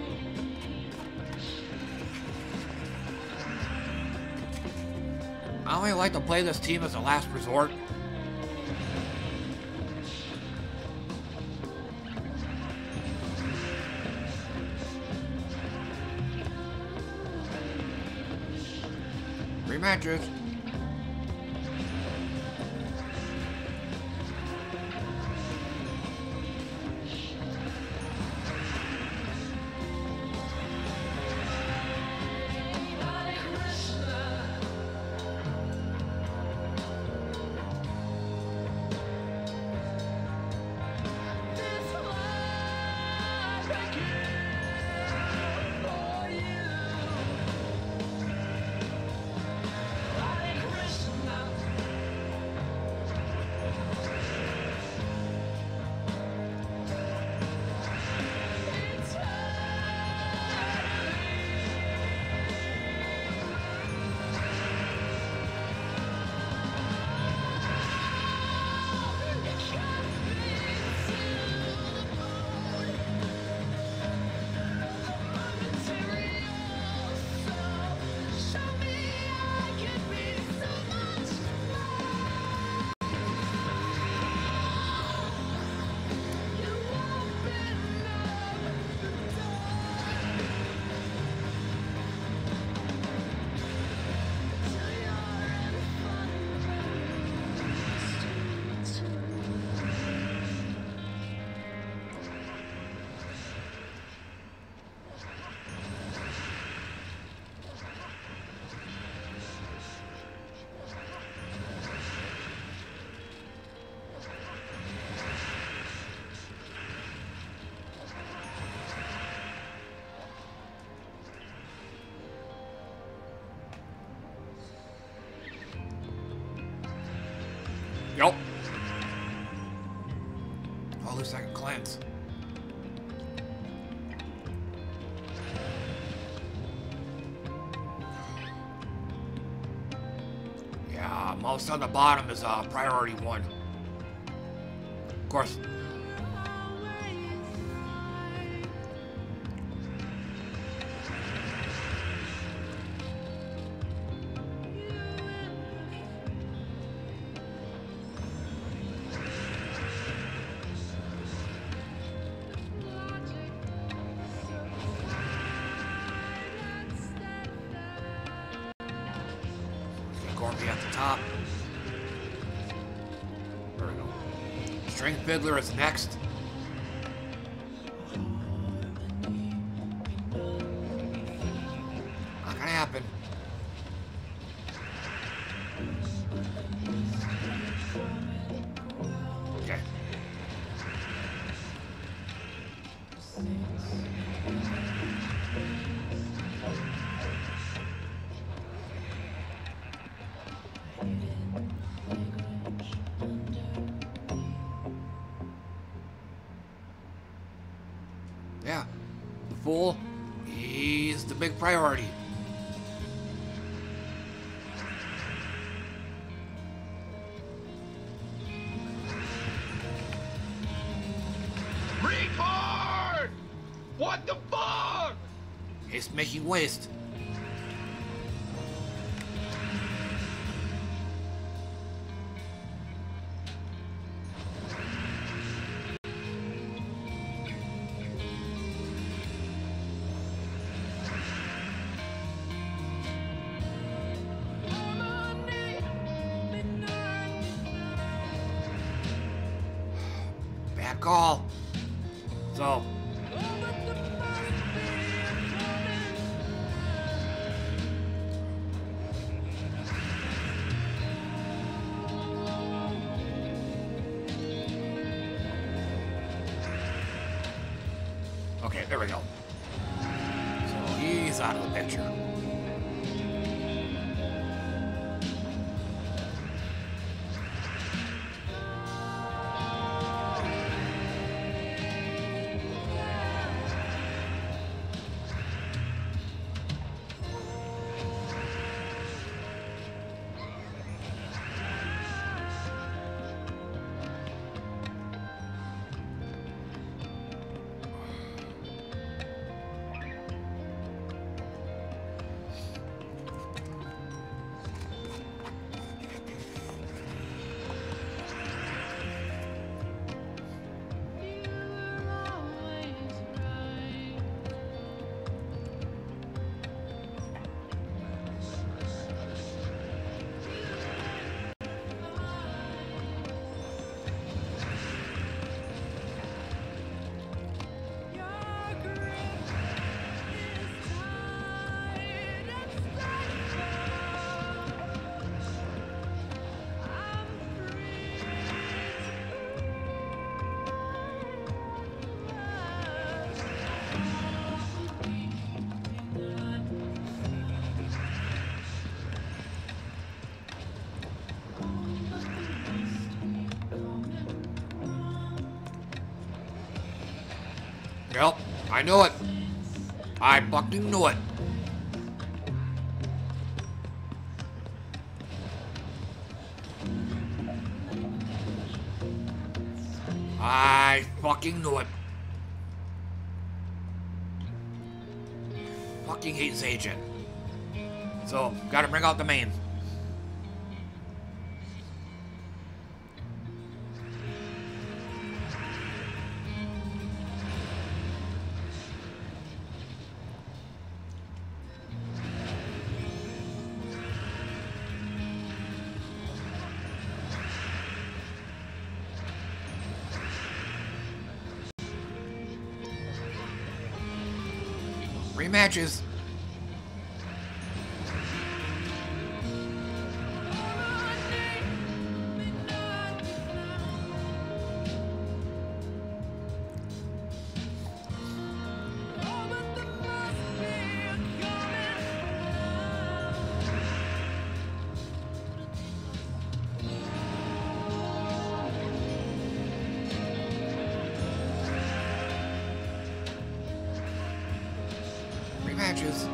I only like to play this team as a last resort. Rematches. Yup. Oh, looks like a cleanse. Yeah, most on the bottom is uh, priority one. Of course. Fiddler is next. Not gonna happen. Okay. Yeah, the Fool, he's the big priority. Retard! What the fuck? It's making waste. Call. So. Okay, there we go. out of the picture. Yep, I knew it. I fucking knew it. I fucking knew it. Fucking hate this agent. So, gotta bring out the main. Rematches. Rematches.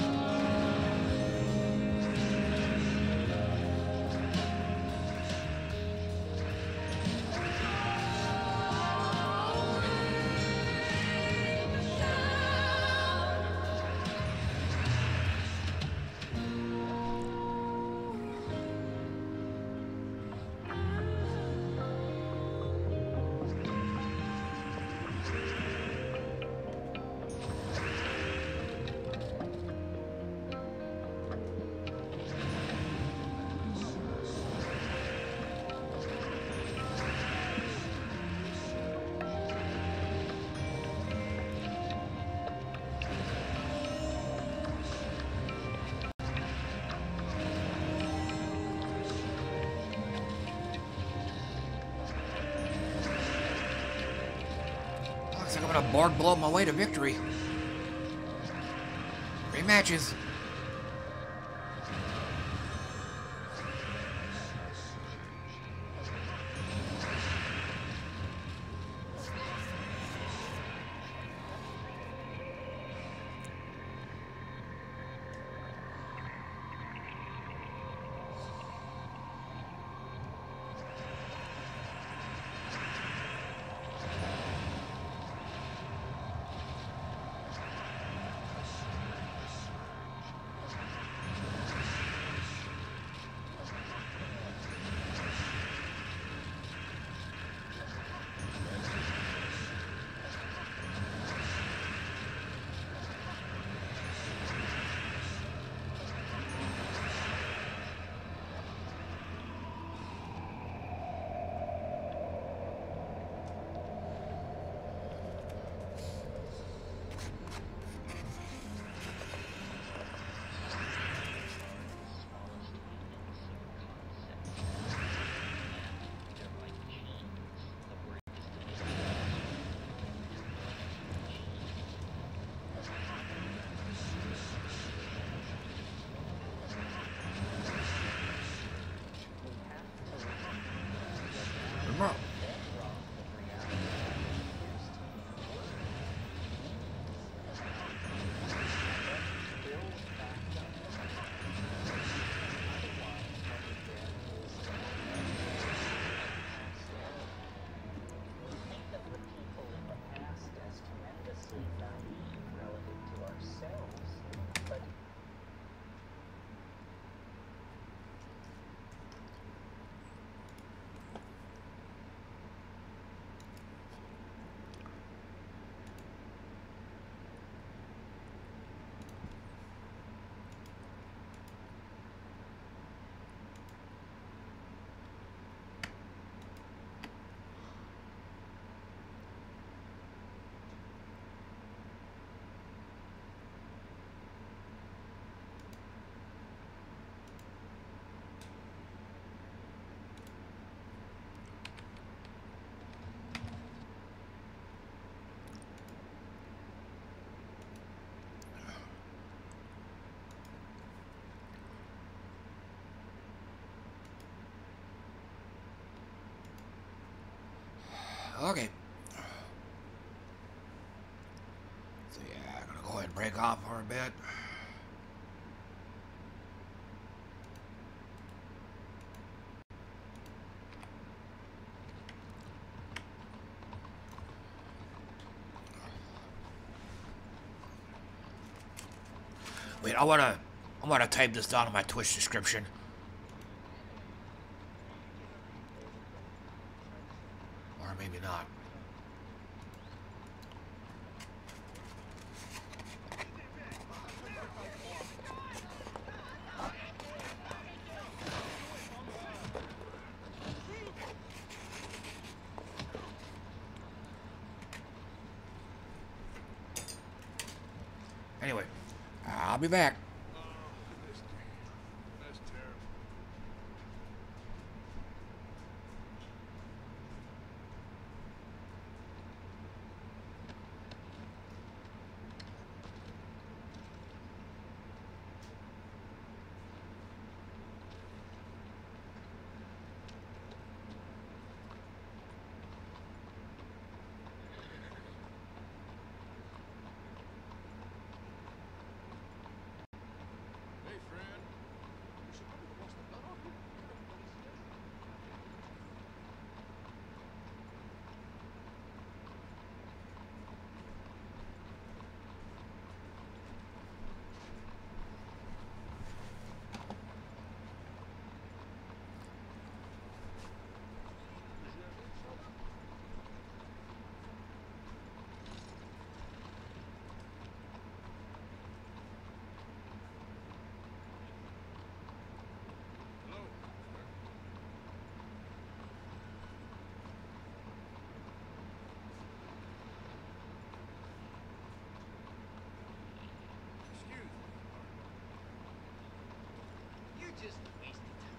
Looks like I'm gonna board blow my way to victory. Rematches. Bro. Okay. So yeah, I'm gonna go ahead and break off for a bit. Wait, I wanna, I wanna type this down in my Twitch description. Or maybe not. Anyway, I'll be back. Just wasted time.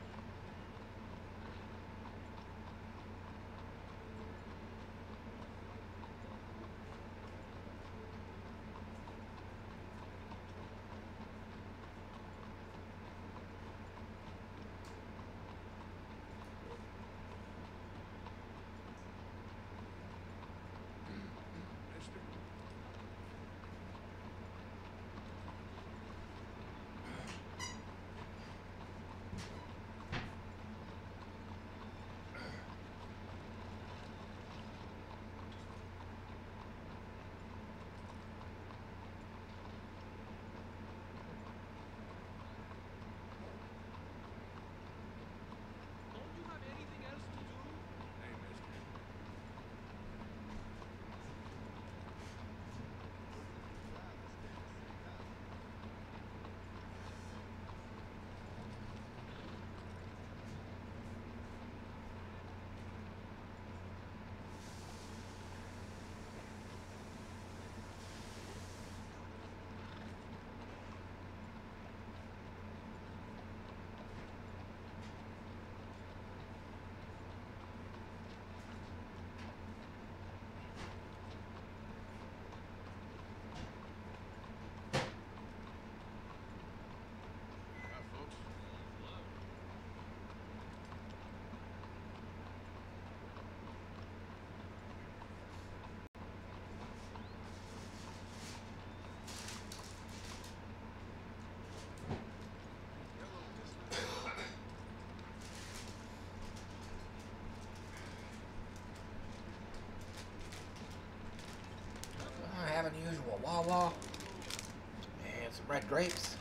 red grapes.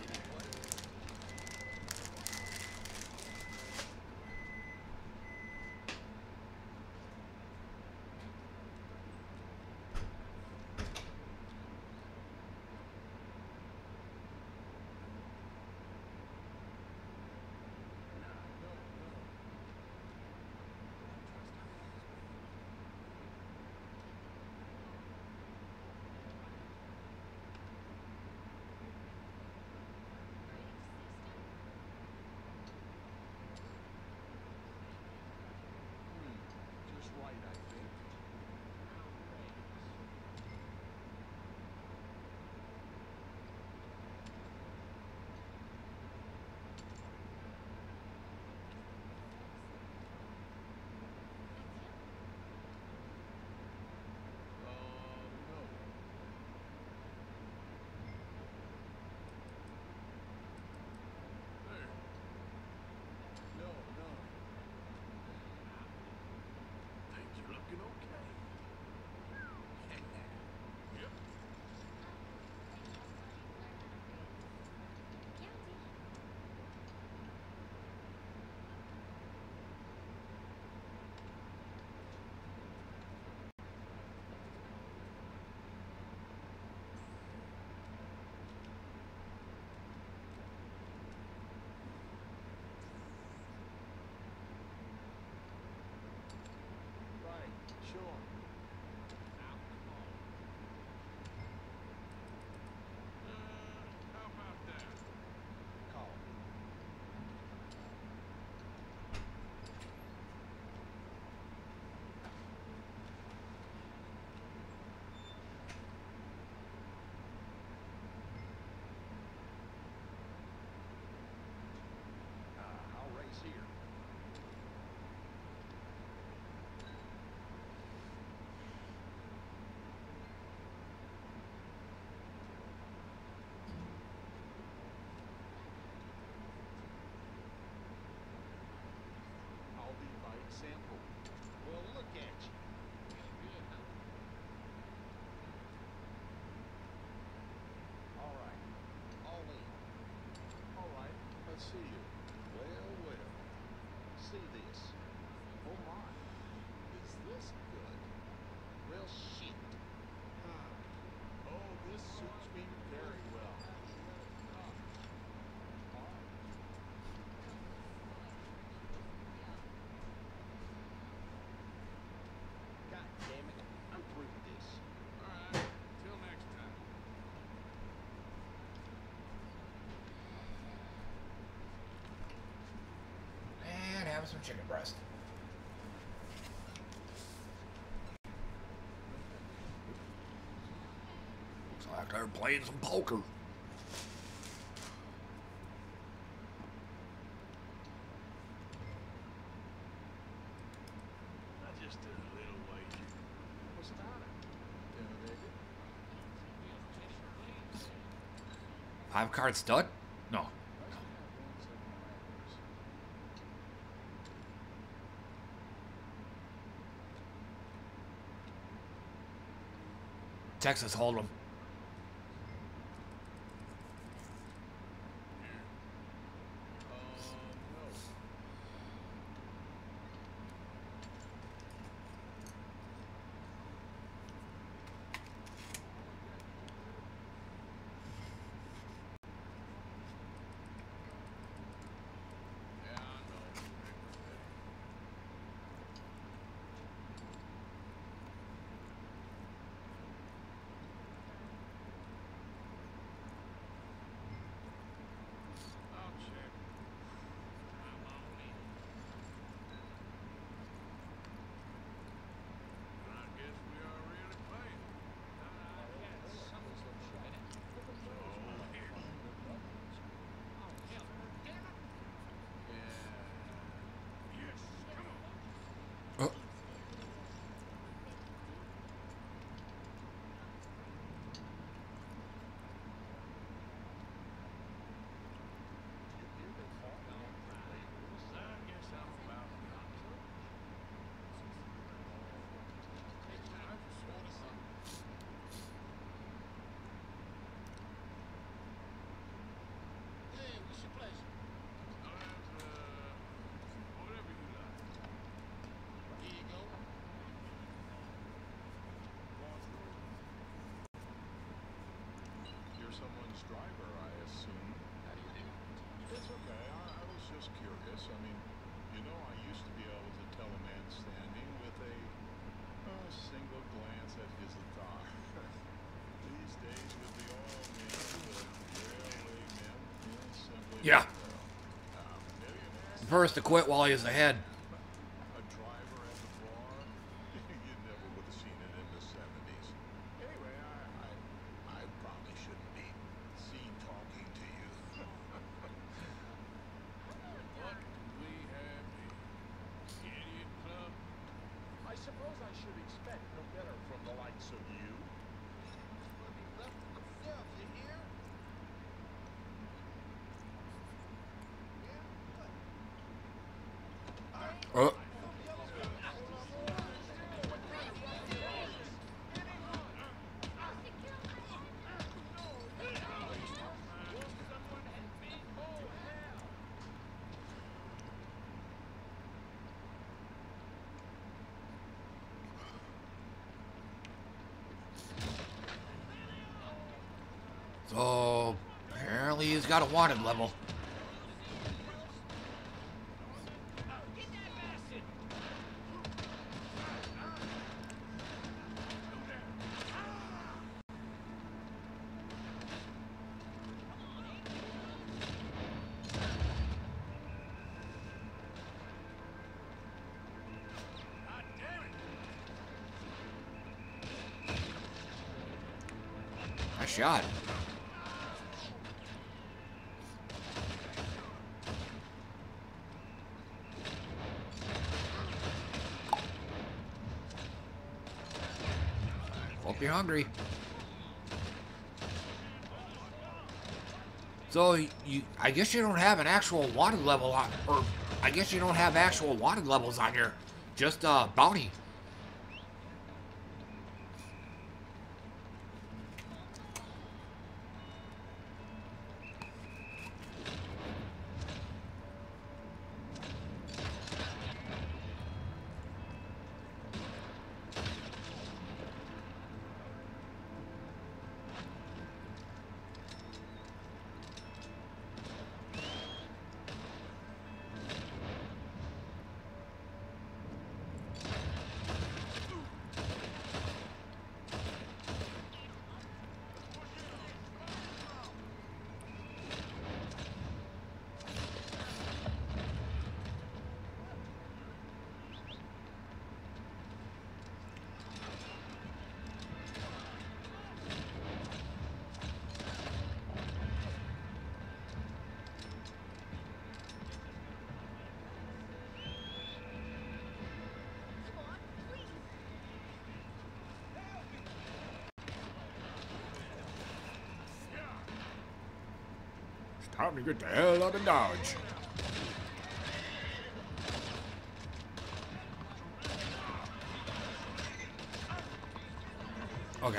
Just right, I think. Uh, no. There. No, no. Think you're looking okay. Yep. Right, sure. Uh, how about that? Call. Uh, I'll race here. I'll be by example. Well, look at you. All right. All in. All right. Let's see you. Well, well. See this. Oh my. Is this good? Well, shit. Oh, this suits me very well. God damn it. I'm through with this. All right. Till next time. And have some chicken breast. Looks like they're playing some poker. I just did a little wager. What's about it? Intimidated? Five card stud? No. Nice to have one set of parameters. Texas Hold'em. Uh, no. Yeah, I know. just curious. I mean, you know, I used to be able to tell a man standing with a uh, single glance at his attire. These days, with the oil men, the railway men, yeah, simply Yeah. not well. Uh, millionaires, First to quit while he's ahead. a driver at the bar, you never would have seen it in the seventies. Anyway, I, I, I probably shouldn't be seen talking to you. What do we have here? Idiot club? I suppose I should expect no better from the likes of you. Gonna be left to himself, you hear? Yeah, what? Oh, so apparently he's got a wanted level. Nice shot. Hope you're hungry. So you, I guess you don't have an actual wanted level on, or I guess you don't have actual wanted levels on here, just uh, bounty. Time to get the hell out of Dodge. Okay.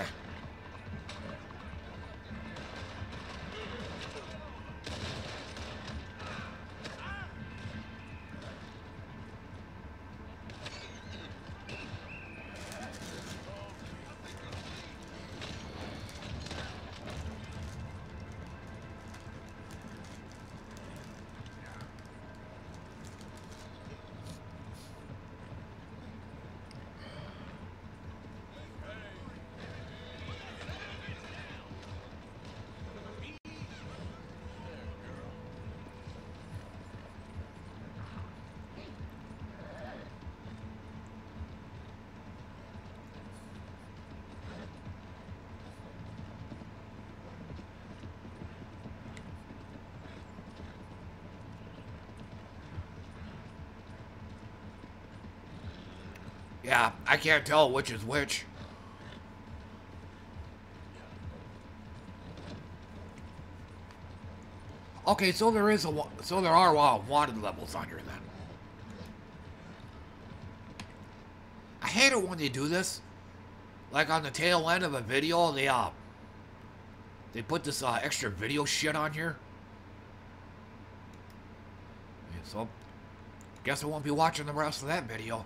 Yeah, I can't tell which is which. Okay, so there is a wa- so there are uh, wanted levels on here then. I hate it when they do this. Like on the tail end of a video, they uh they put this uh, extra video shit on here. Yeah, so guess I won't be watching the rest of that video.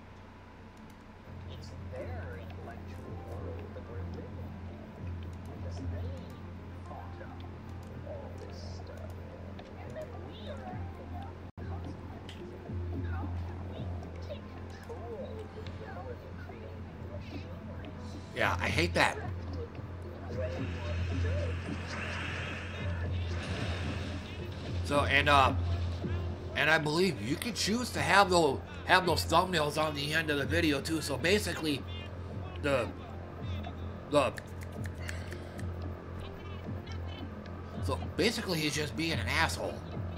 It's their intellectual world that we're living in. The Yeah, I hate that. So, and, uh, and I believe you can choose to have those, have those thumbnails on the end of the video too. So basically, the, the, so basically he's just being an asshole.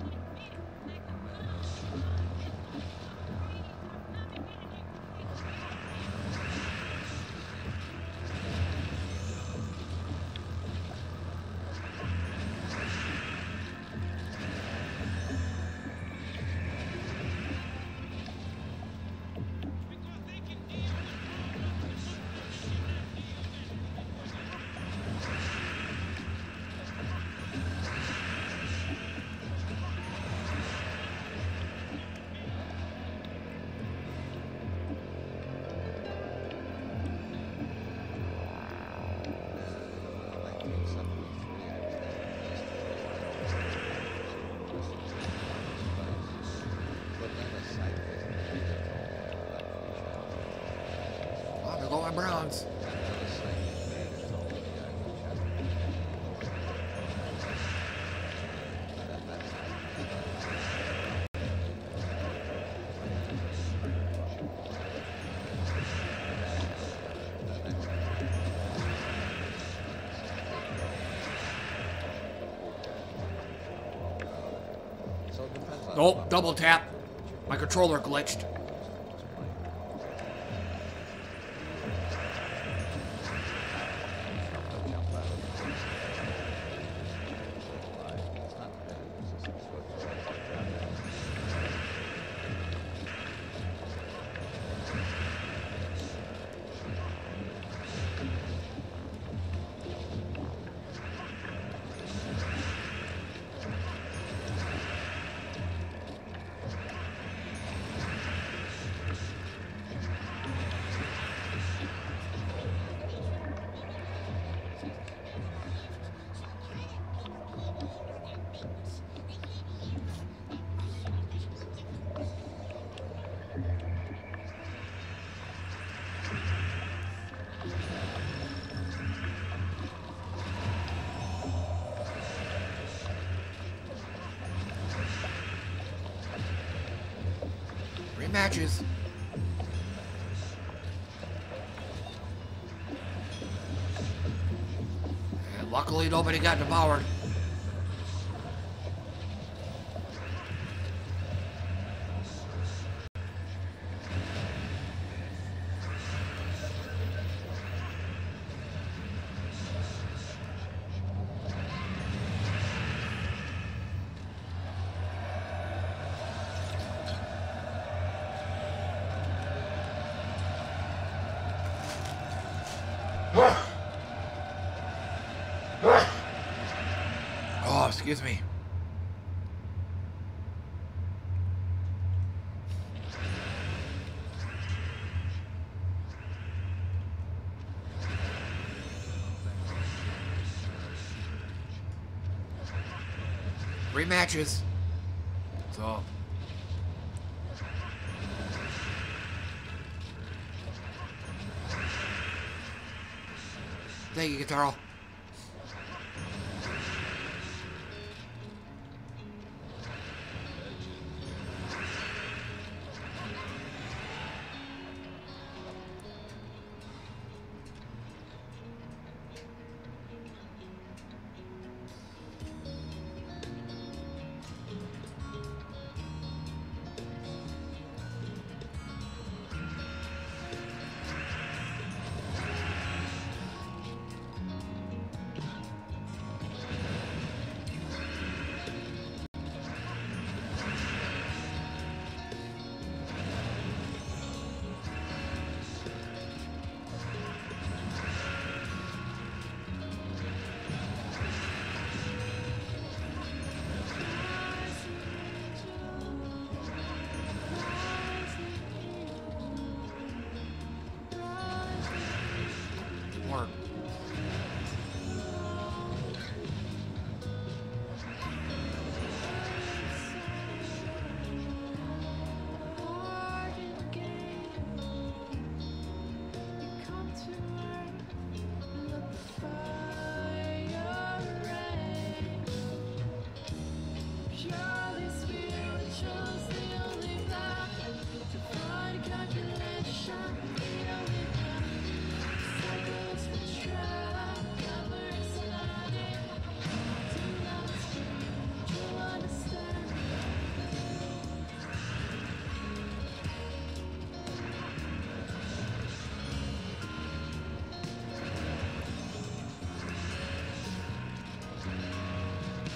Oh, there go my Browns. Nope, double tap. My controller glitched. Rematches. And luckily nobody got devoured. Oh, excuse me. Rematches. So. Thank you, Guitar.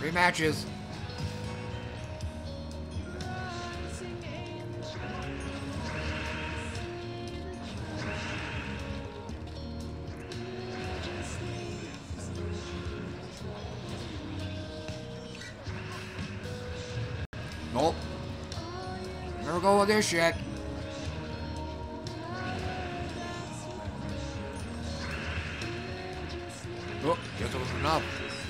Rematches. Nope. Never go with this shit. Oh, guess it was enough.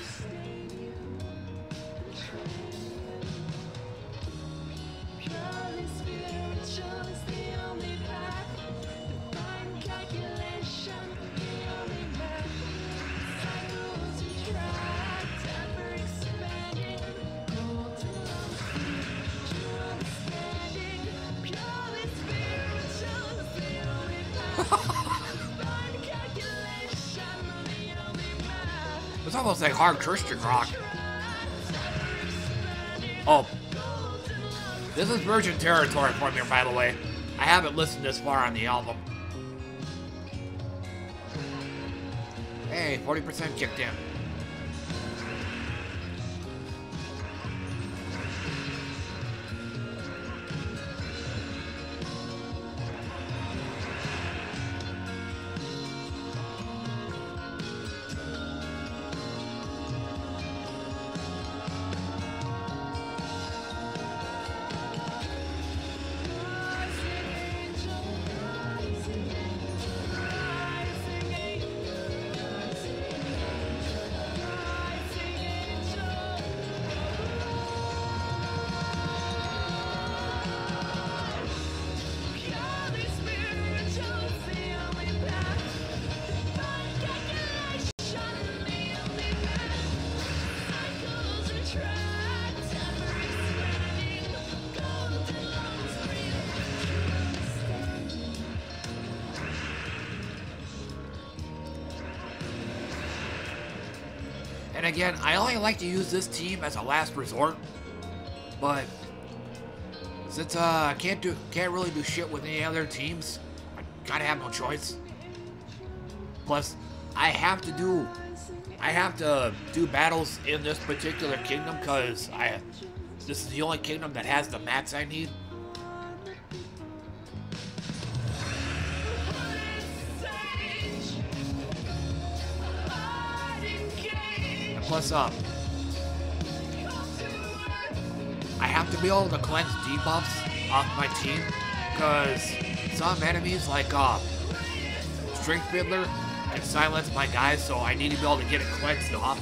It's almost like hard Christian rock. Oh. This is virgin territory for me, by the way. I haven't listened this far on the album. Hey, forty percent kicked in. And again, I only like to use this team as a last resort, but since uh, I can't do, can't really do shit with any other teams, I kind of have no choice. Plus, I have to do, I have to do battles in this particular kingdom because I, this is the only kingdom that has the mats I need. Plus up. I have to be able to cleanse debuffs off my team because some enemies like uh, Strength Fiddler can silence my guys, so I need to be able to get it cleansed off.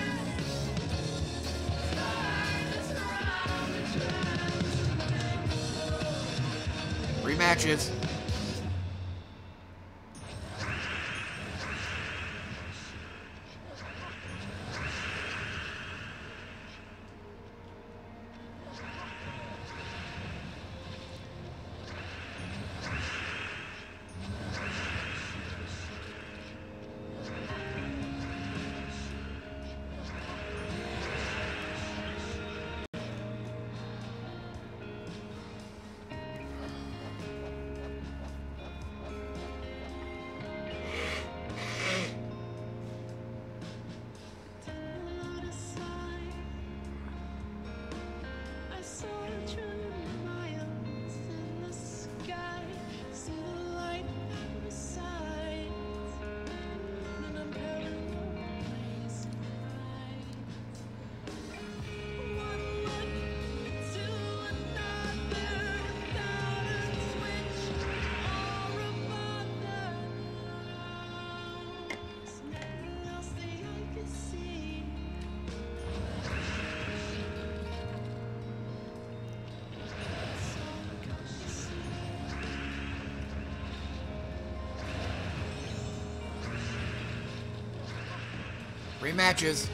Rematches. Rematches.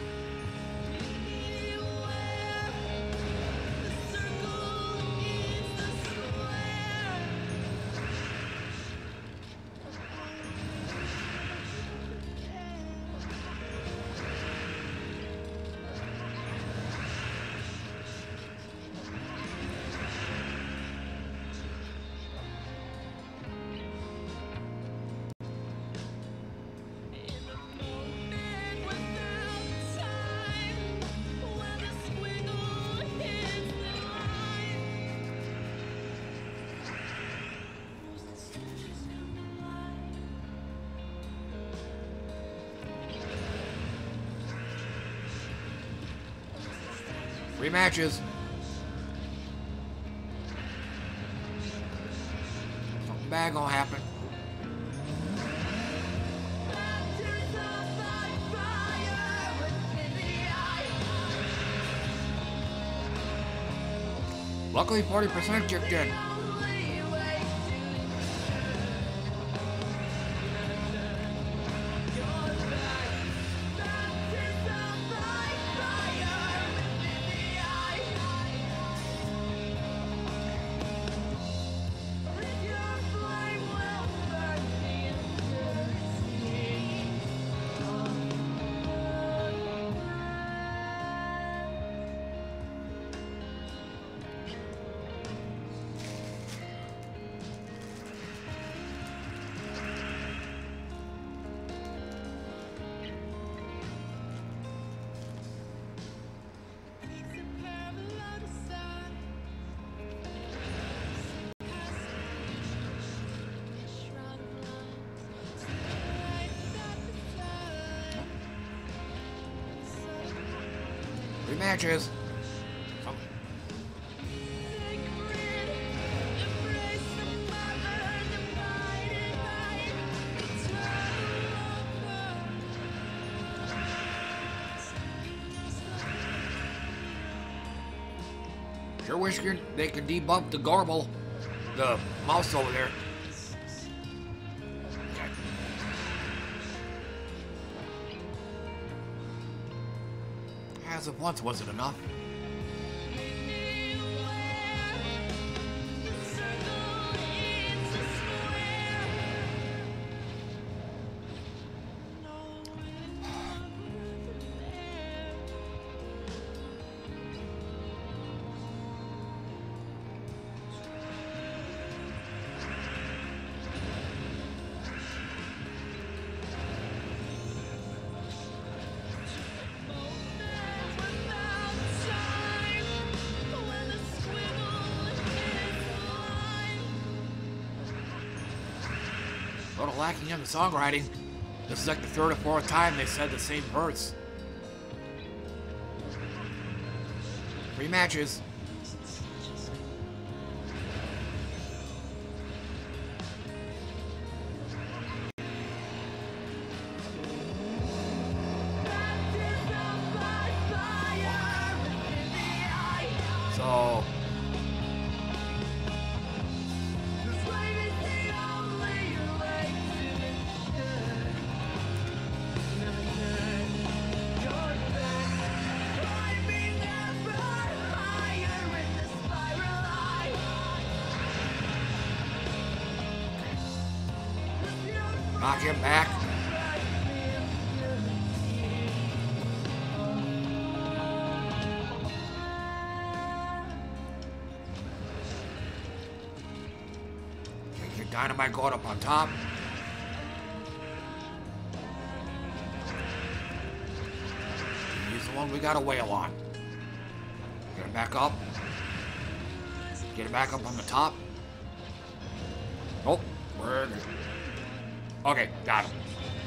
Rematches. Something bad gonna happen. Luckily, forty percent kicked in. Rematches. Oh. Sure wish you- they could debug the garble, the mouse over there. Okay. As of once wasn't enough. Little lacking in the songwriting. This is like the third or fourth time they said the same verse. Rematches. So knock him back. Take your dynamite going up on top. He's the one we got a whale on. Get him back up. Get him back up on the top. Oh, we're okay, got him.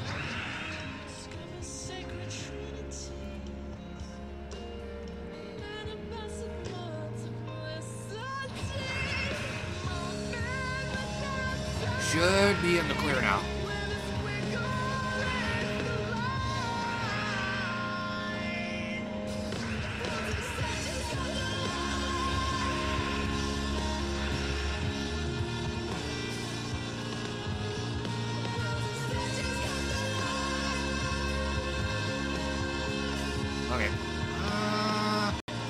Should be in the clear now. Okay. Uh...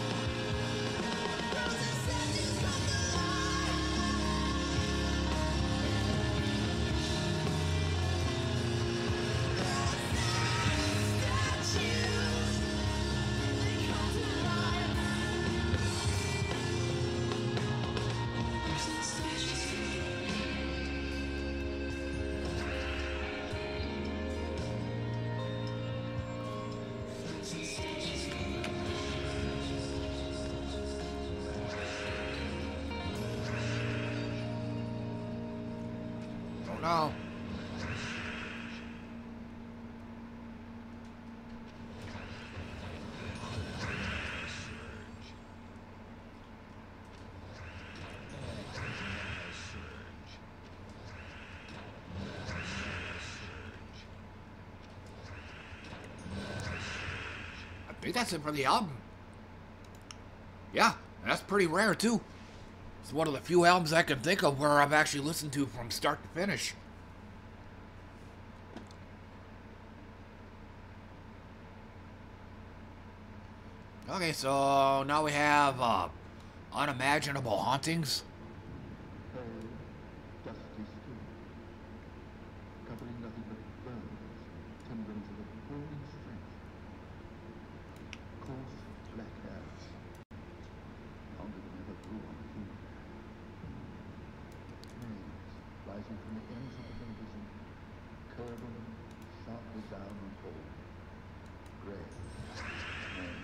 Don't know. think that's it for the album. Yeah, and that's pretty rare too. It's one of the few albums I can think of where I've actually listened to from start to finish. Okay, so now we have uh, Unimaginable Hauntings. Dusty street, covering nothing but burns, timbrels of appalling strength, coarse black hairs, longer than ever grew on a human. Nails rising from the ends of the fingers and curving sharply down on forward, grey, and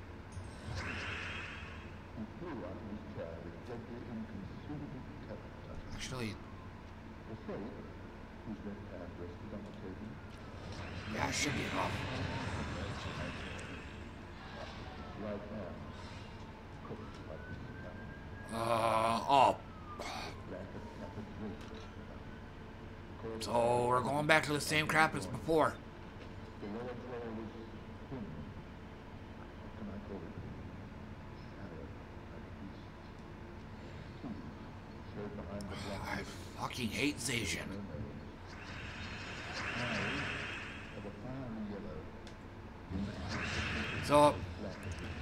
he flew out of his chair with deadly, inconceivable terror. Actually, The safe, whose left hand rested on the table, yeah, it should be enough. right hand cooked like a scalpel, Uh, oh, black as captured drink. so we're going back to the same crap as before. The lower drawer was thin. What can I call it? Shallow, like beasts. Teeth showed behind the black I fucking hate Zacian. no nose. Eyes of a fiery yellow. So, Black as the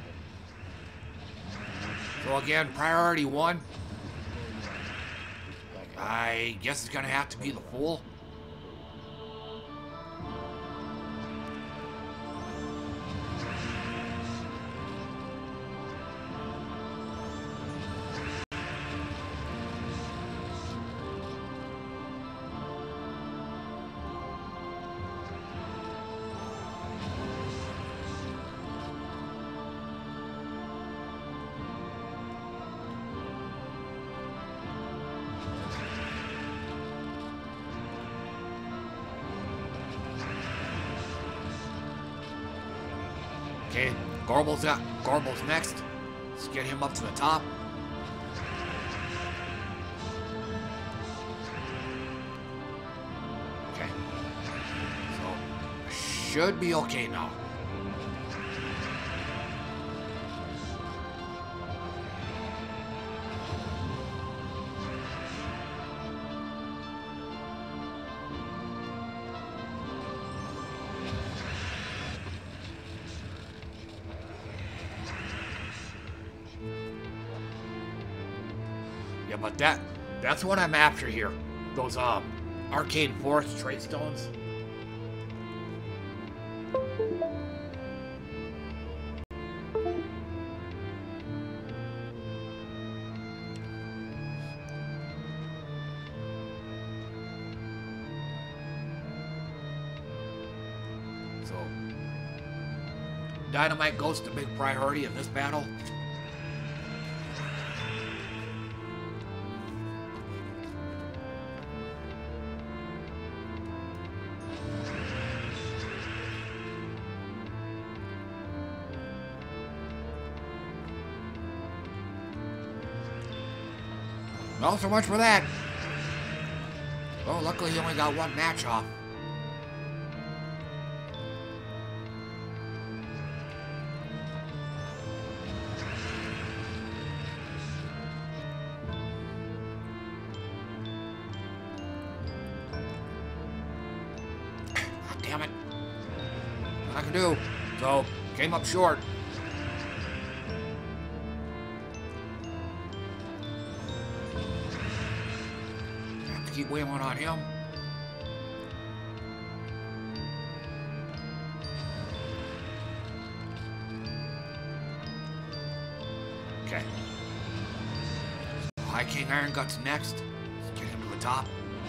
head. so again, priority one. I guess it's gonna have to be the Fool. Okay, Gorbel's up. Gorbel's next. Let's get him up to the top. Okay. So, should be okay now. Yeah, but that that's what I'm after here. Those um arcane forest trade stones. So Dynamite goes to big priority in this battle. Well, so much for that. Oh, luckily he only got one match off. God damn it. Nothing I can do. So, came up short. Keep wailing on him. Okay. High King Iron Guts next. Let's get him to the top.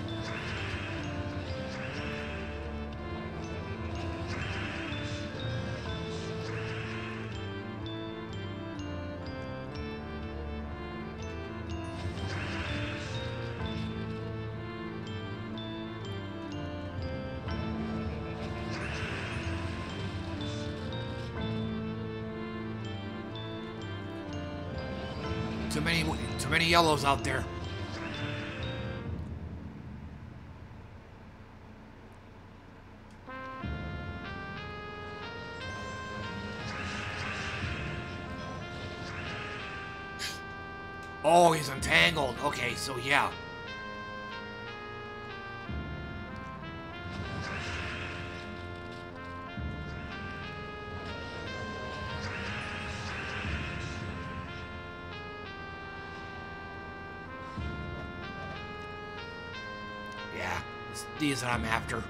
Too many, too many yellows out there. Oh, he's entangled. Okay, so yeah. Yeah, it's these that I'm after.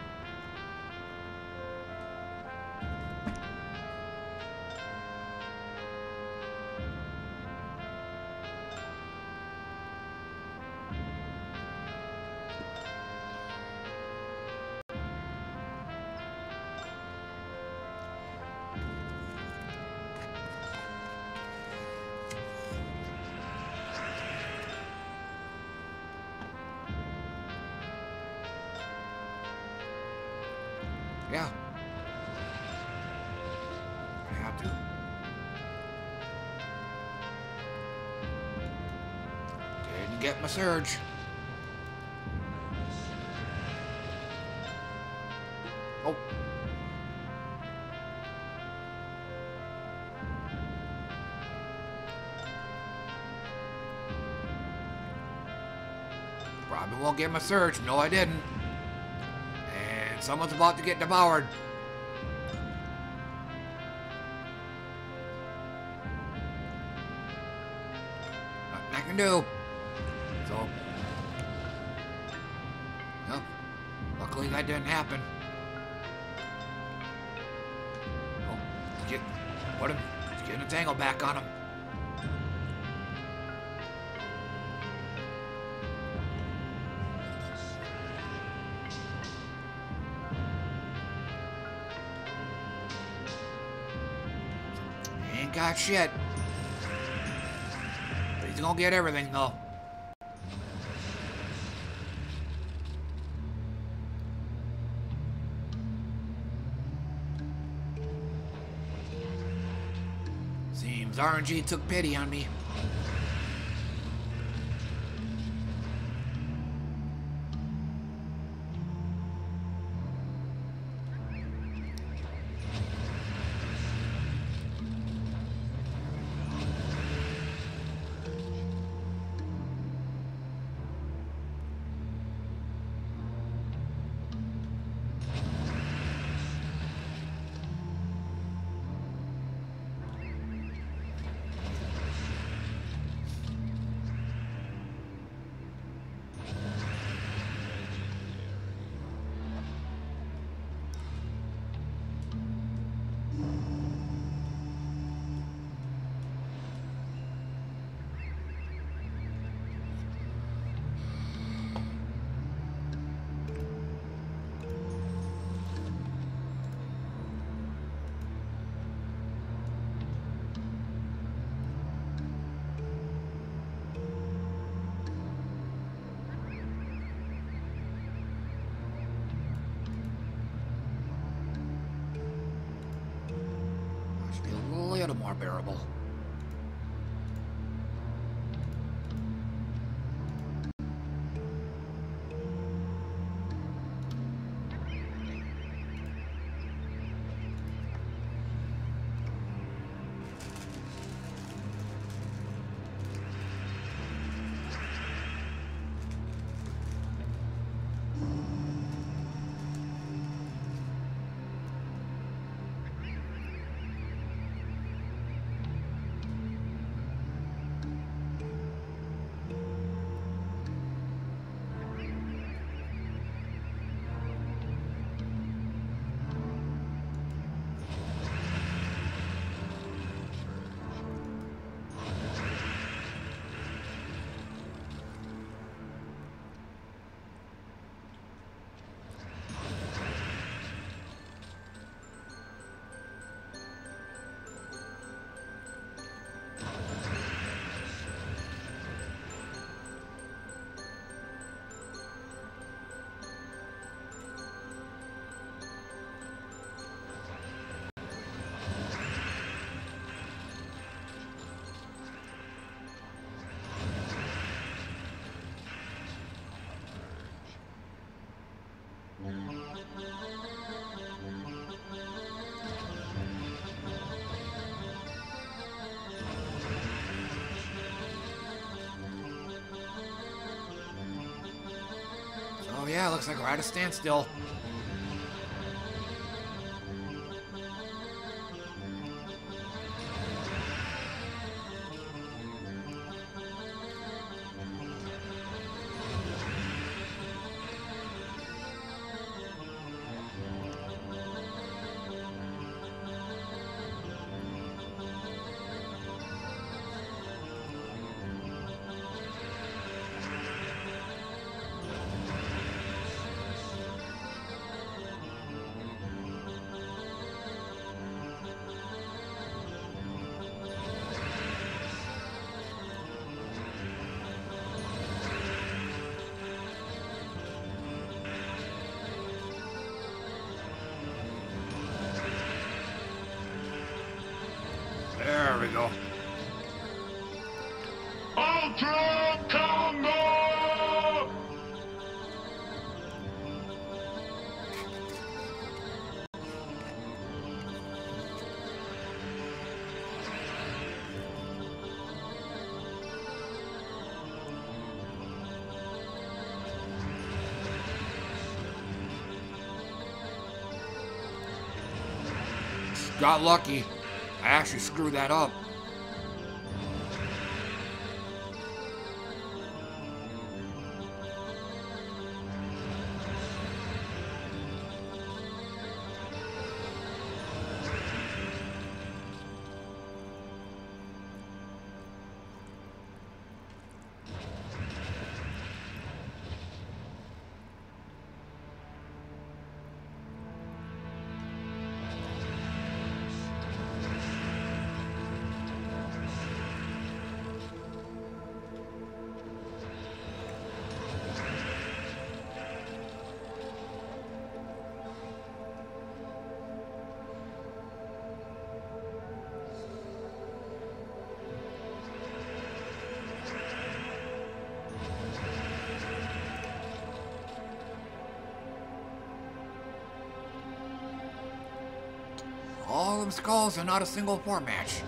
Yeah. I have to. Didn't get my surge. Oh. Probably won't get my surge. No, I didn't. And someone's about to get devoured. Nothing I can do. So, well, luckily that didn't happen. Oh, get, put him, get a tangle back on him. Ain't got shit. But he's gonna get everything though. Seems R N G took pity on me. More bearable. yeah, looks like we're at a standstill. There we go. Ultra Combo! Got lucky. I actually screwed that up. All them skulls and not a single four match.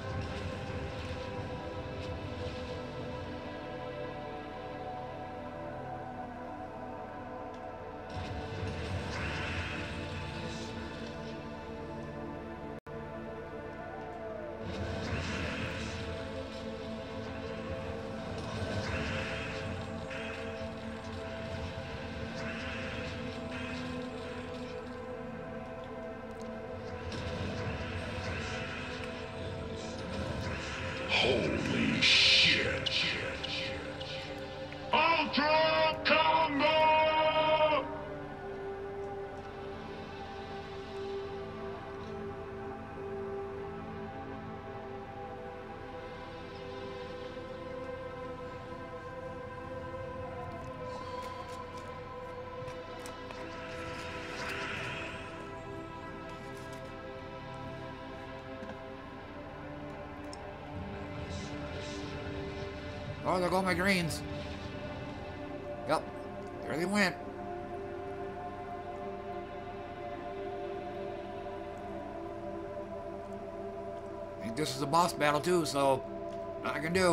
Holy shit! Ultra Combo! Oh, there go my greens. Yep, there they went. I think this is a boss battle too, so nothing I can do.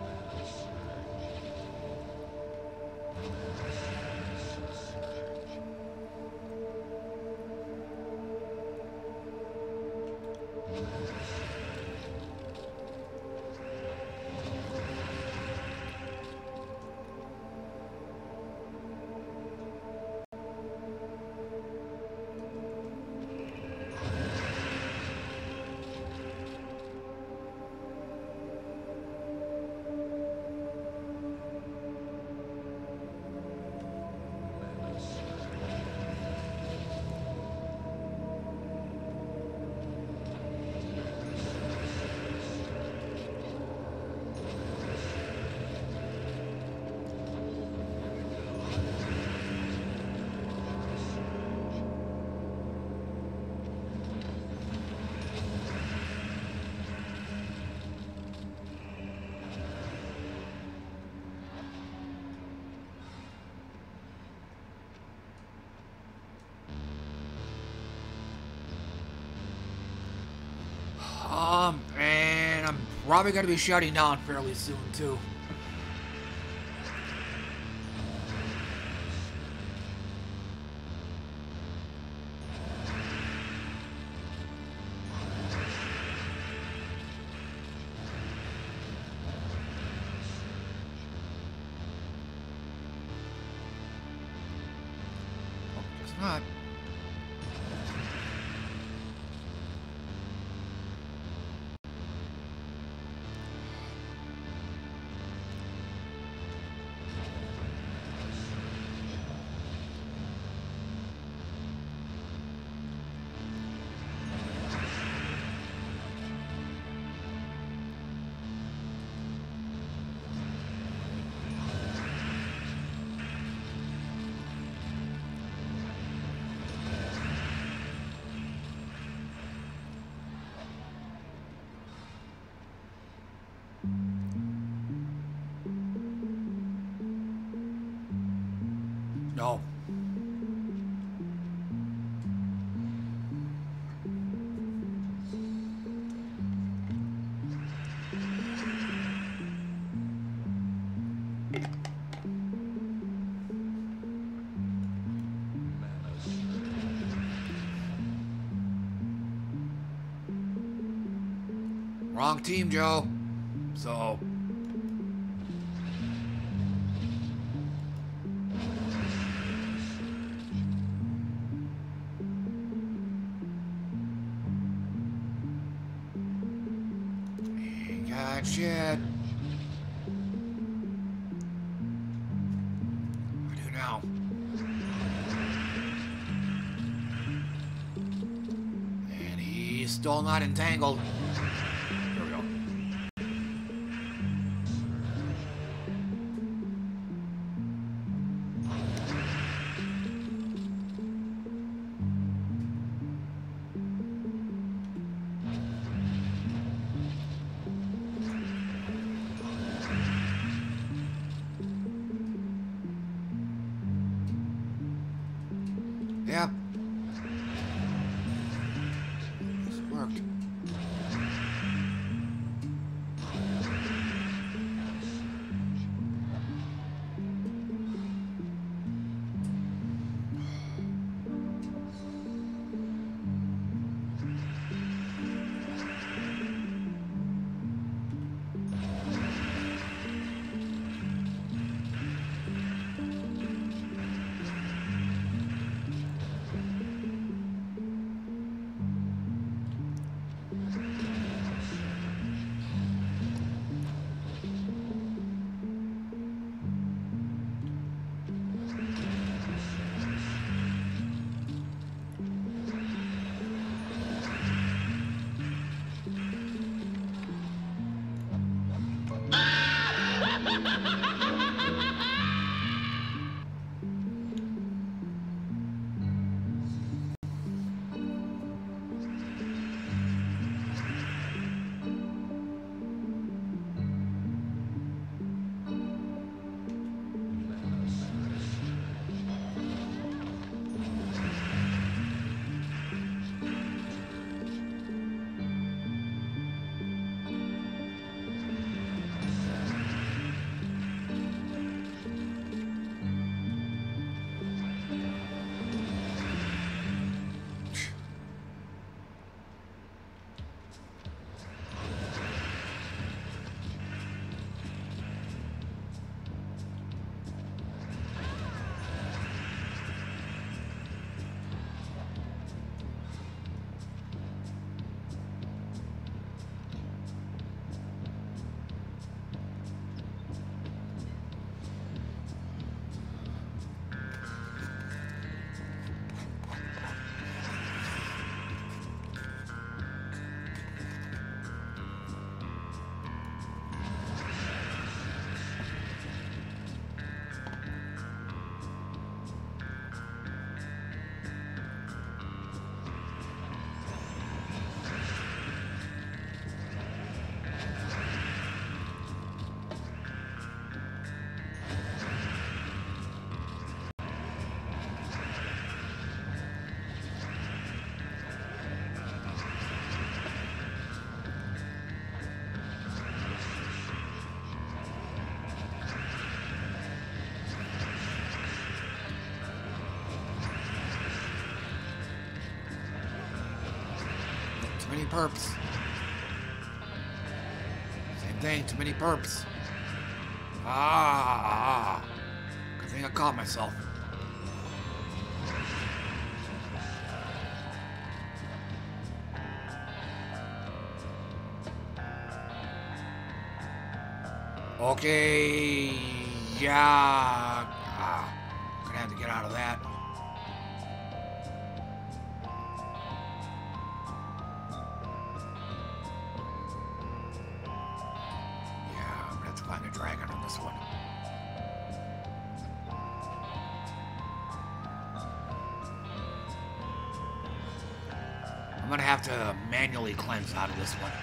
Um, and I'm probably going to be shutting down fairly soon, too. Alright. No. Wrong team, Joe. So. Ain't got shit. I do now. And he's still not entangled. There we go. Yep. This worked. Too many perps. Same thing, too many perps. Ah, I think I caught myself. Okay, yeah. Ah, gonna have to get out of that. Yeah, I'm gonna have to find a dragon on this one. I'm gonna have to manually cleanse out of this one.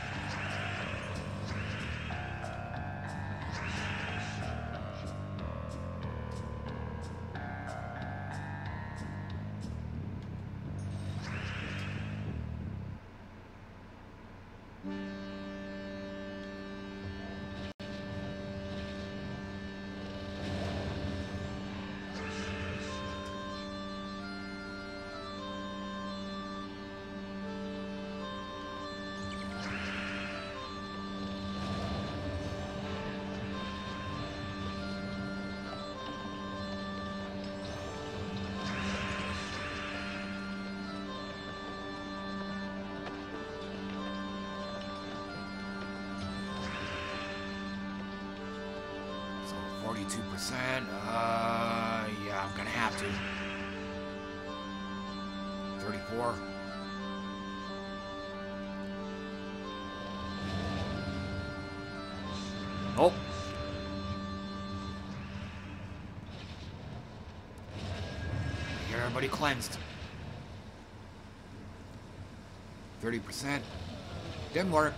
forty-two percent. Uh, yeah, I'm gonna have to. thirty-four. Oh. Get everybody cleansed. thirty percent. Didn't work.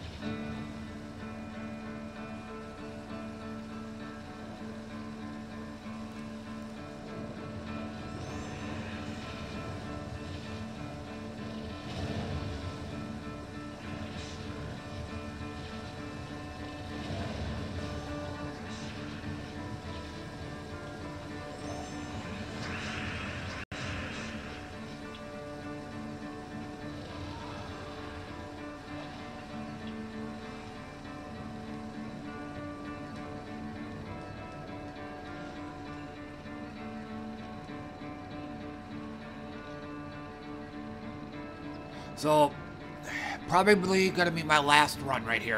So, probably gonna be my last run right here.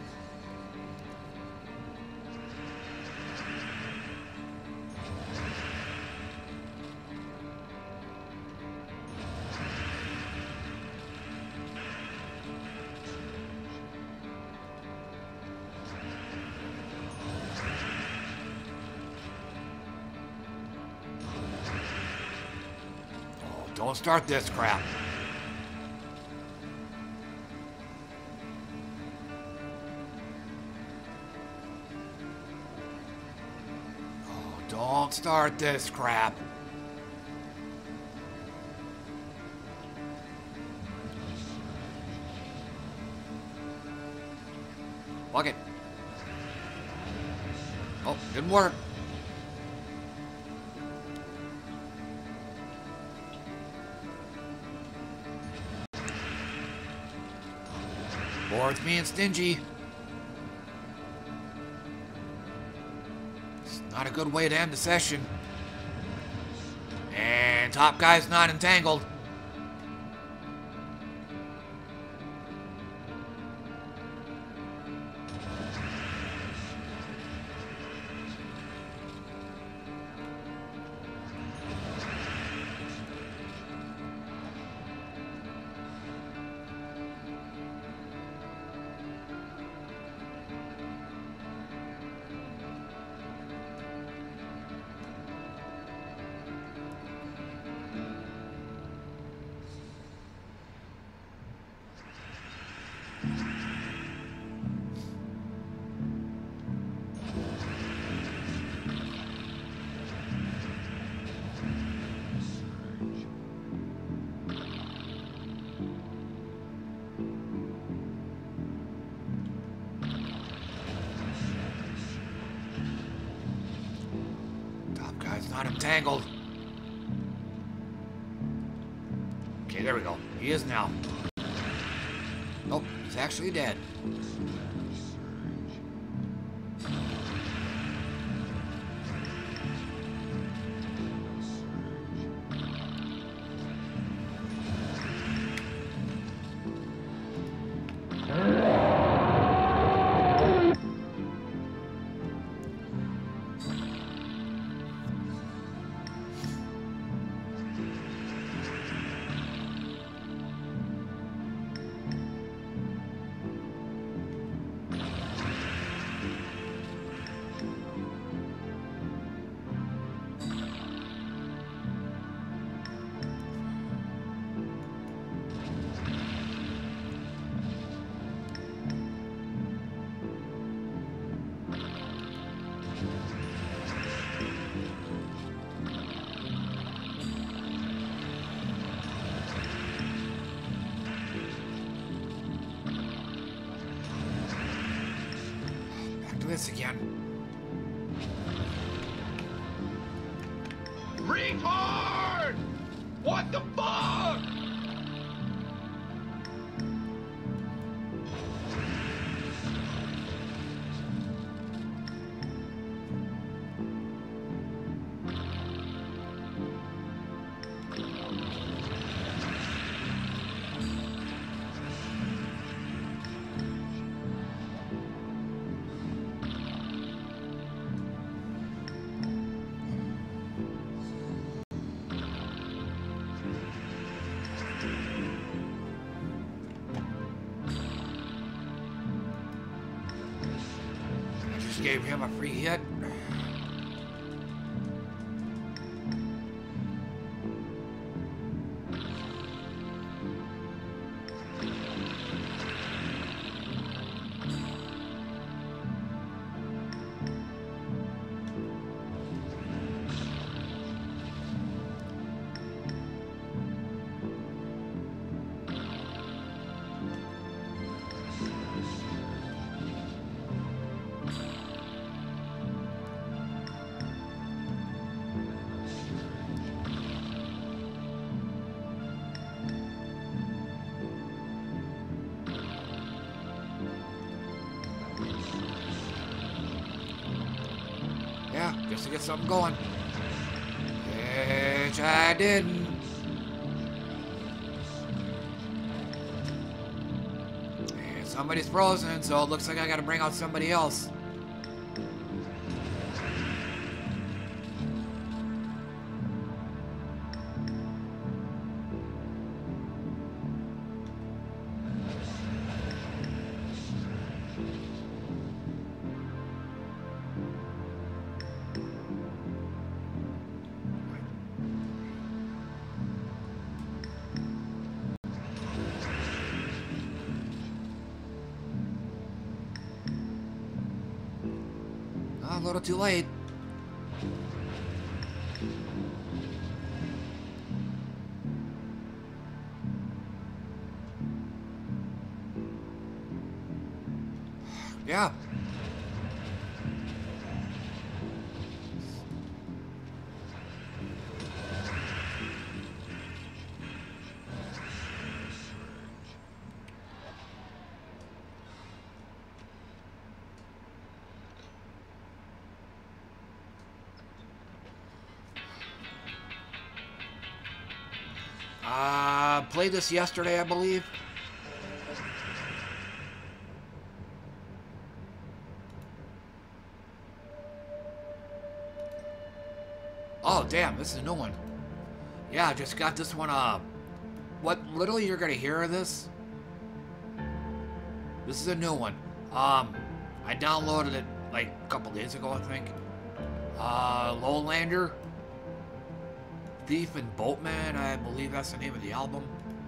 Oh, don't start this crap. Don't start this crap. Fuck it. Oh, didn't work. Or it's being stingy. Not a good way to end the session. And top guy's not entangled. Not entangled. Okay, there we go. He is now. Nope, he's actually dead. this again. Retard! What the fuck? Gave him a free hit. Just to get something going. Which I didn't. And somebody's frozen, so it looks like I gotta bring out somebody else. A little too late. Yeah. Uh, played this yesterday, I believe. Oh, damn, this is a new one. Yeah, I just got this one, uh, what little you're gonna hear of this, this is a new one. Um, I downloaded it, like, a couple days ago, I think. Uh, Lowlander. Thief and Boatman, I believe that's the name of the album.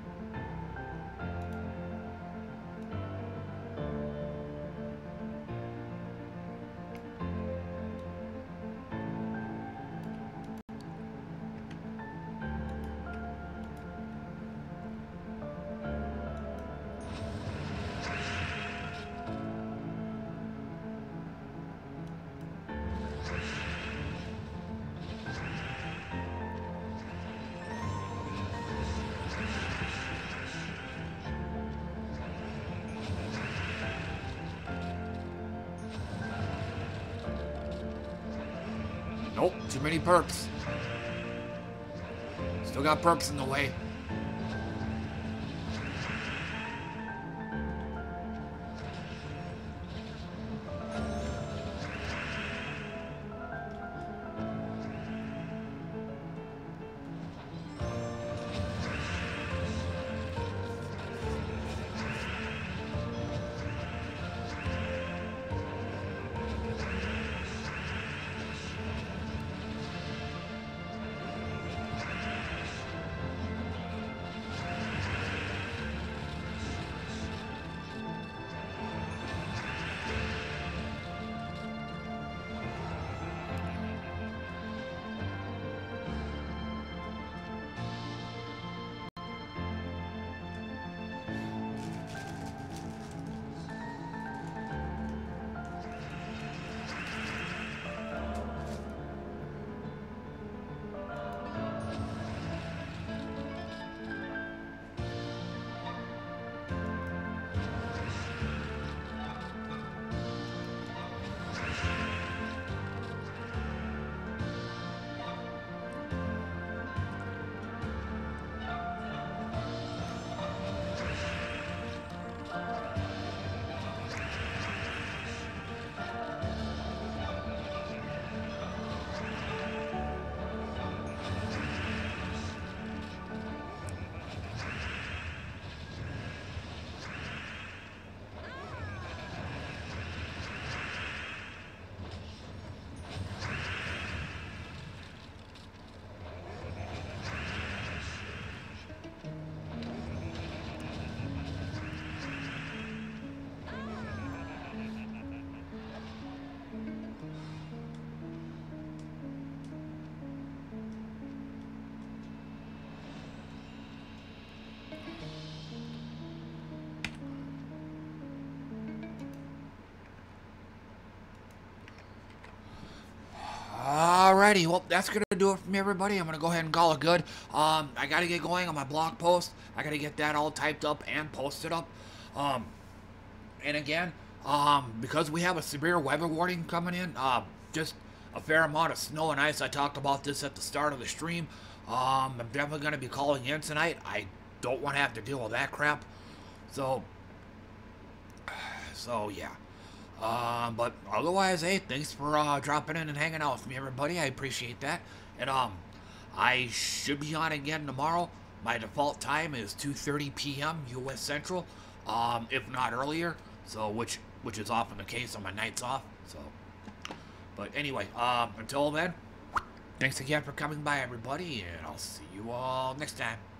Nope, too many perks. Still got perks in the way. Alrighty, well, that's going to do it for me, everybody. I'm going to go ahead and call it good. Um, I got to get going on my blog post. I got to get that all typed up and posted up. Um, and again, um, because we have a severe weather warning coming in, uh, just a fair amount of snow and ice. I talked about this at the start of the stream. Um, I'm definitely going to be calling in tonight. I don't want to have to deal with that crap. So, so yeah. Um, but otherwise, hey, thanks for uh, dropping in and hanging out with me, everybody. I appreciate that. And um, I should be on again tomorrow. My default time is two thirty p m U S Central, um, if not earlier. So, which which is often the case on my nights off. So, but anyway, um, until then, thanks again for coming by, everybody, and I'll see you all next time.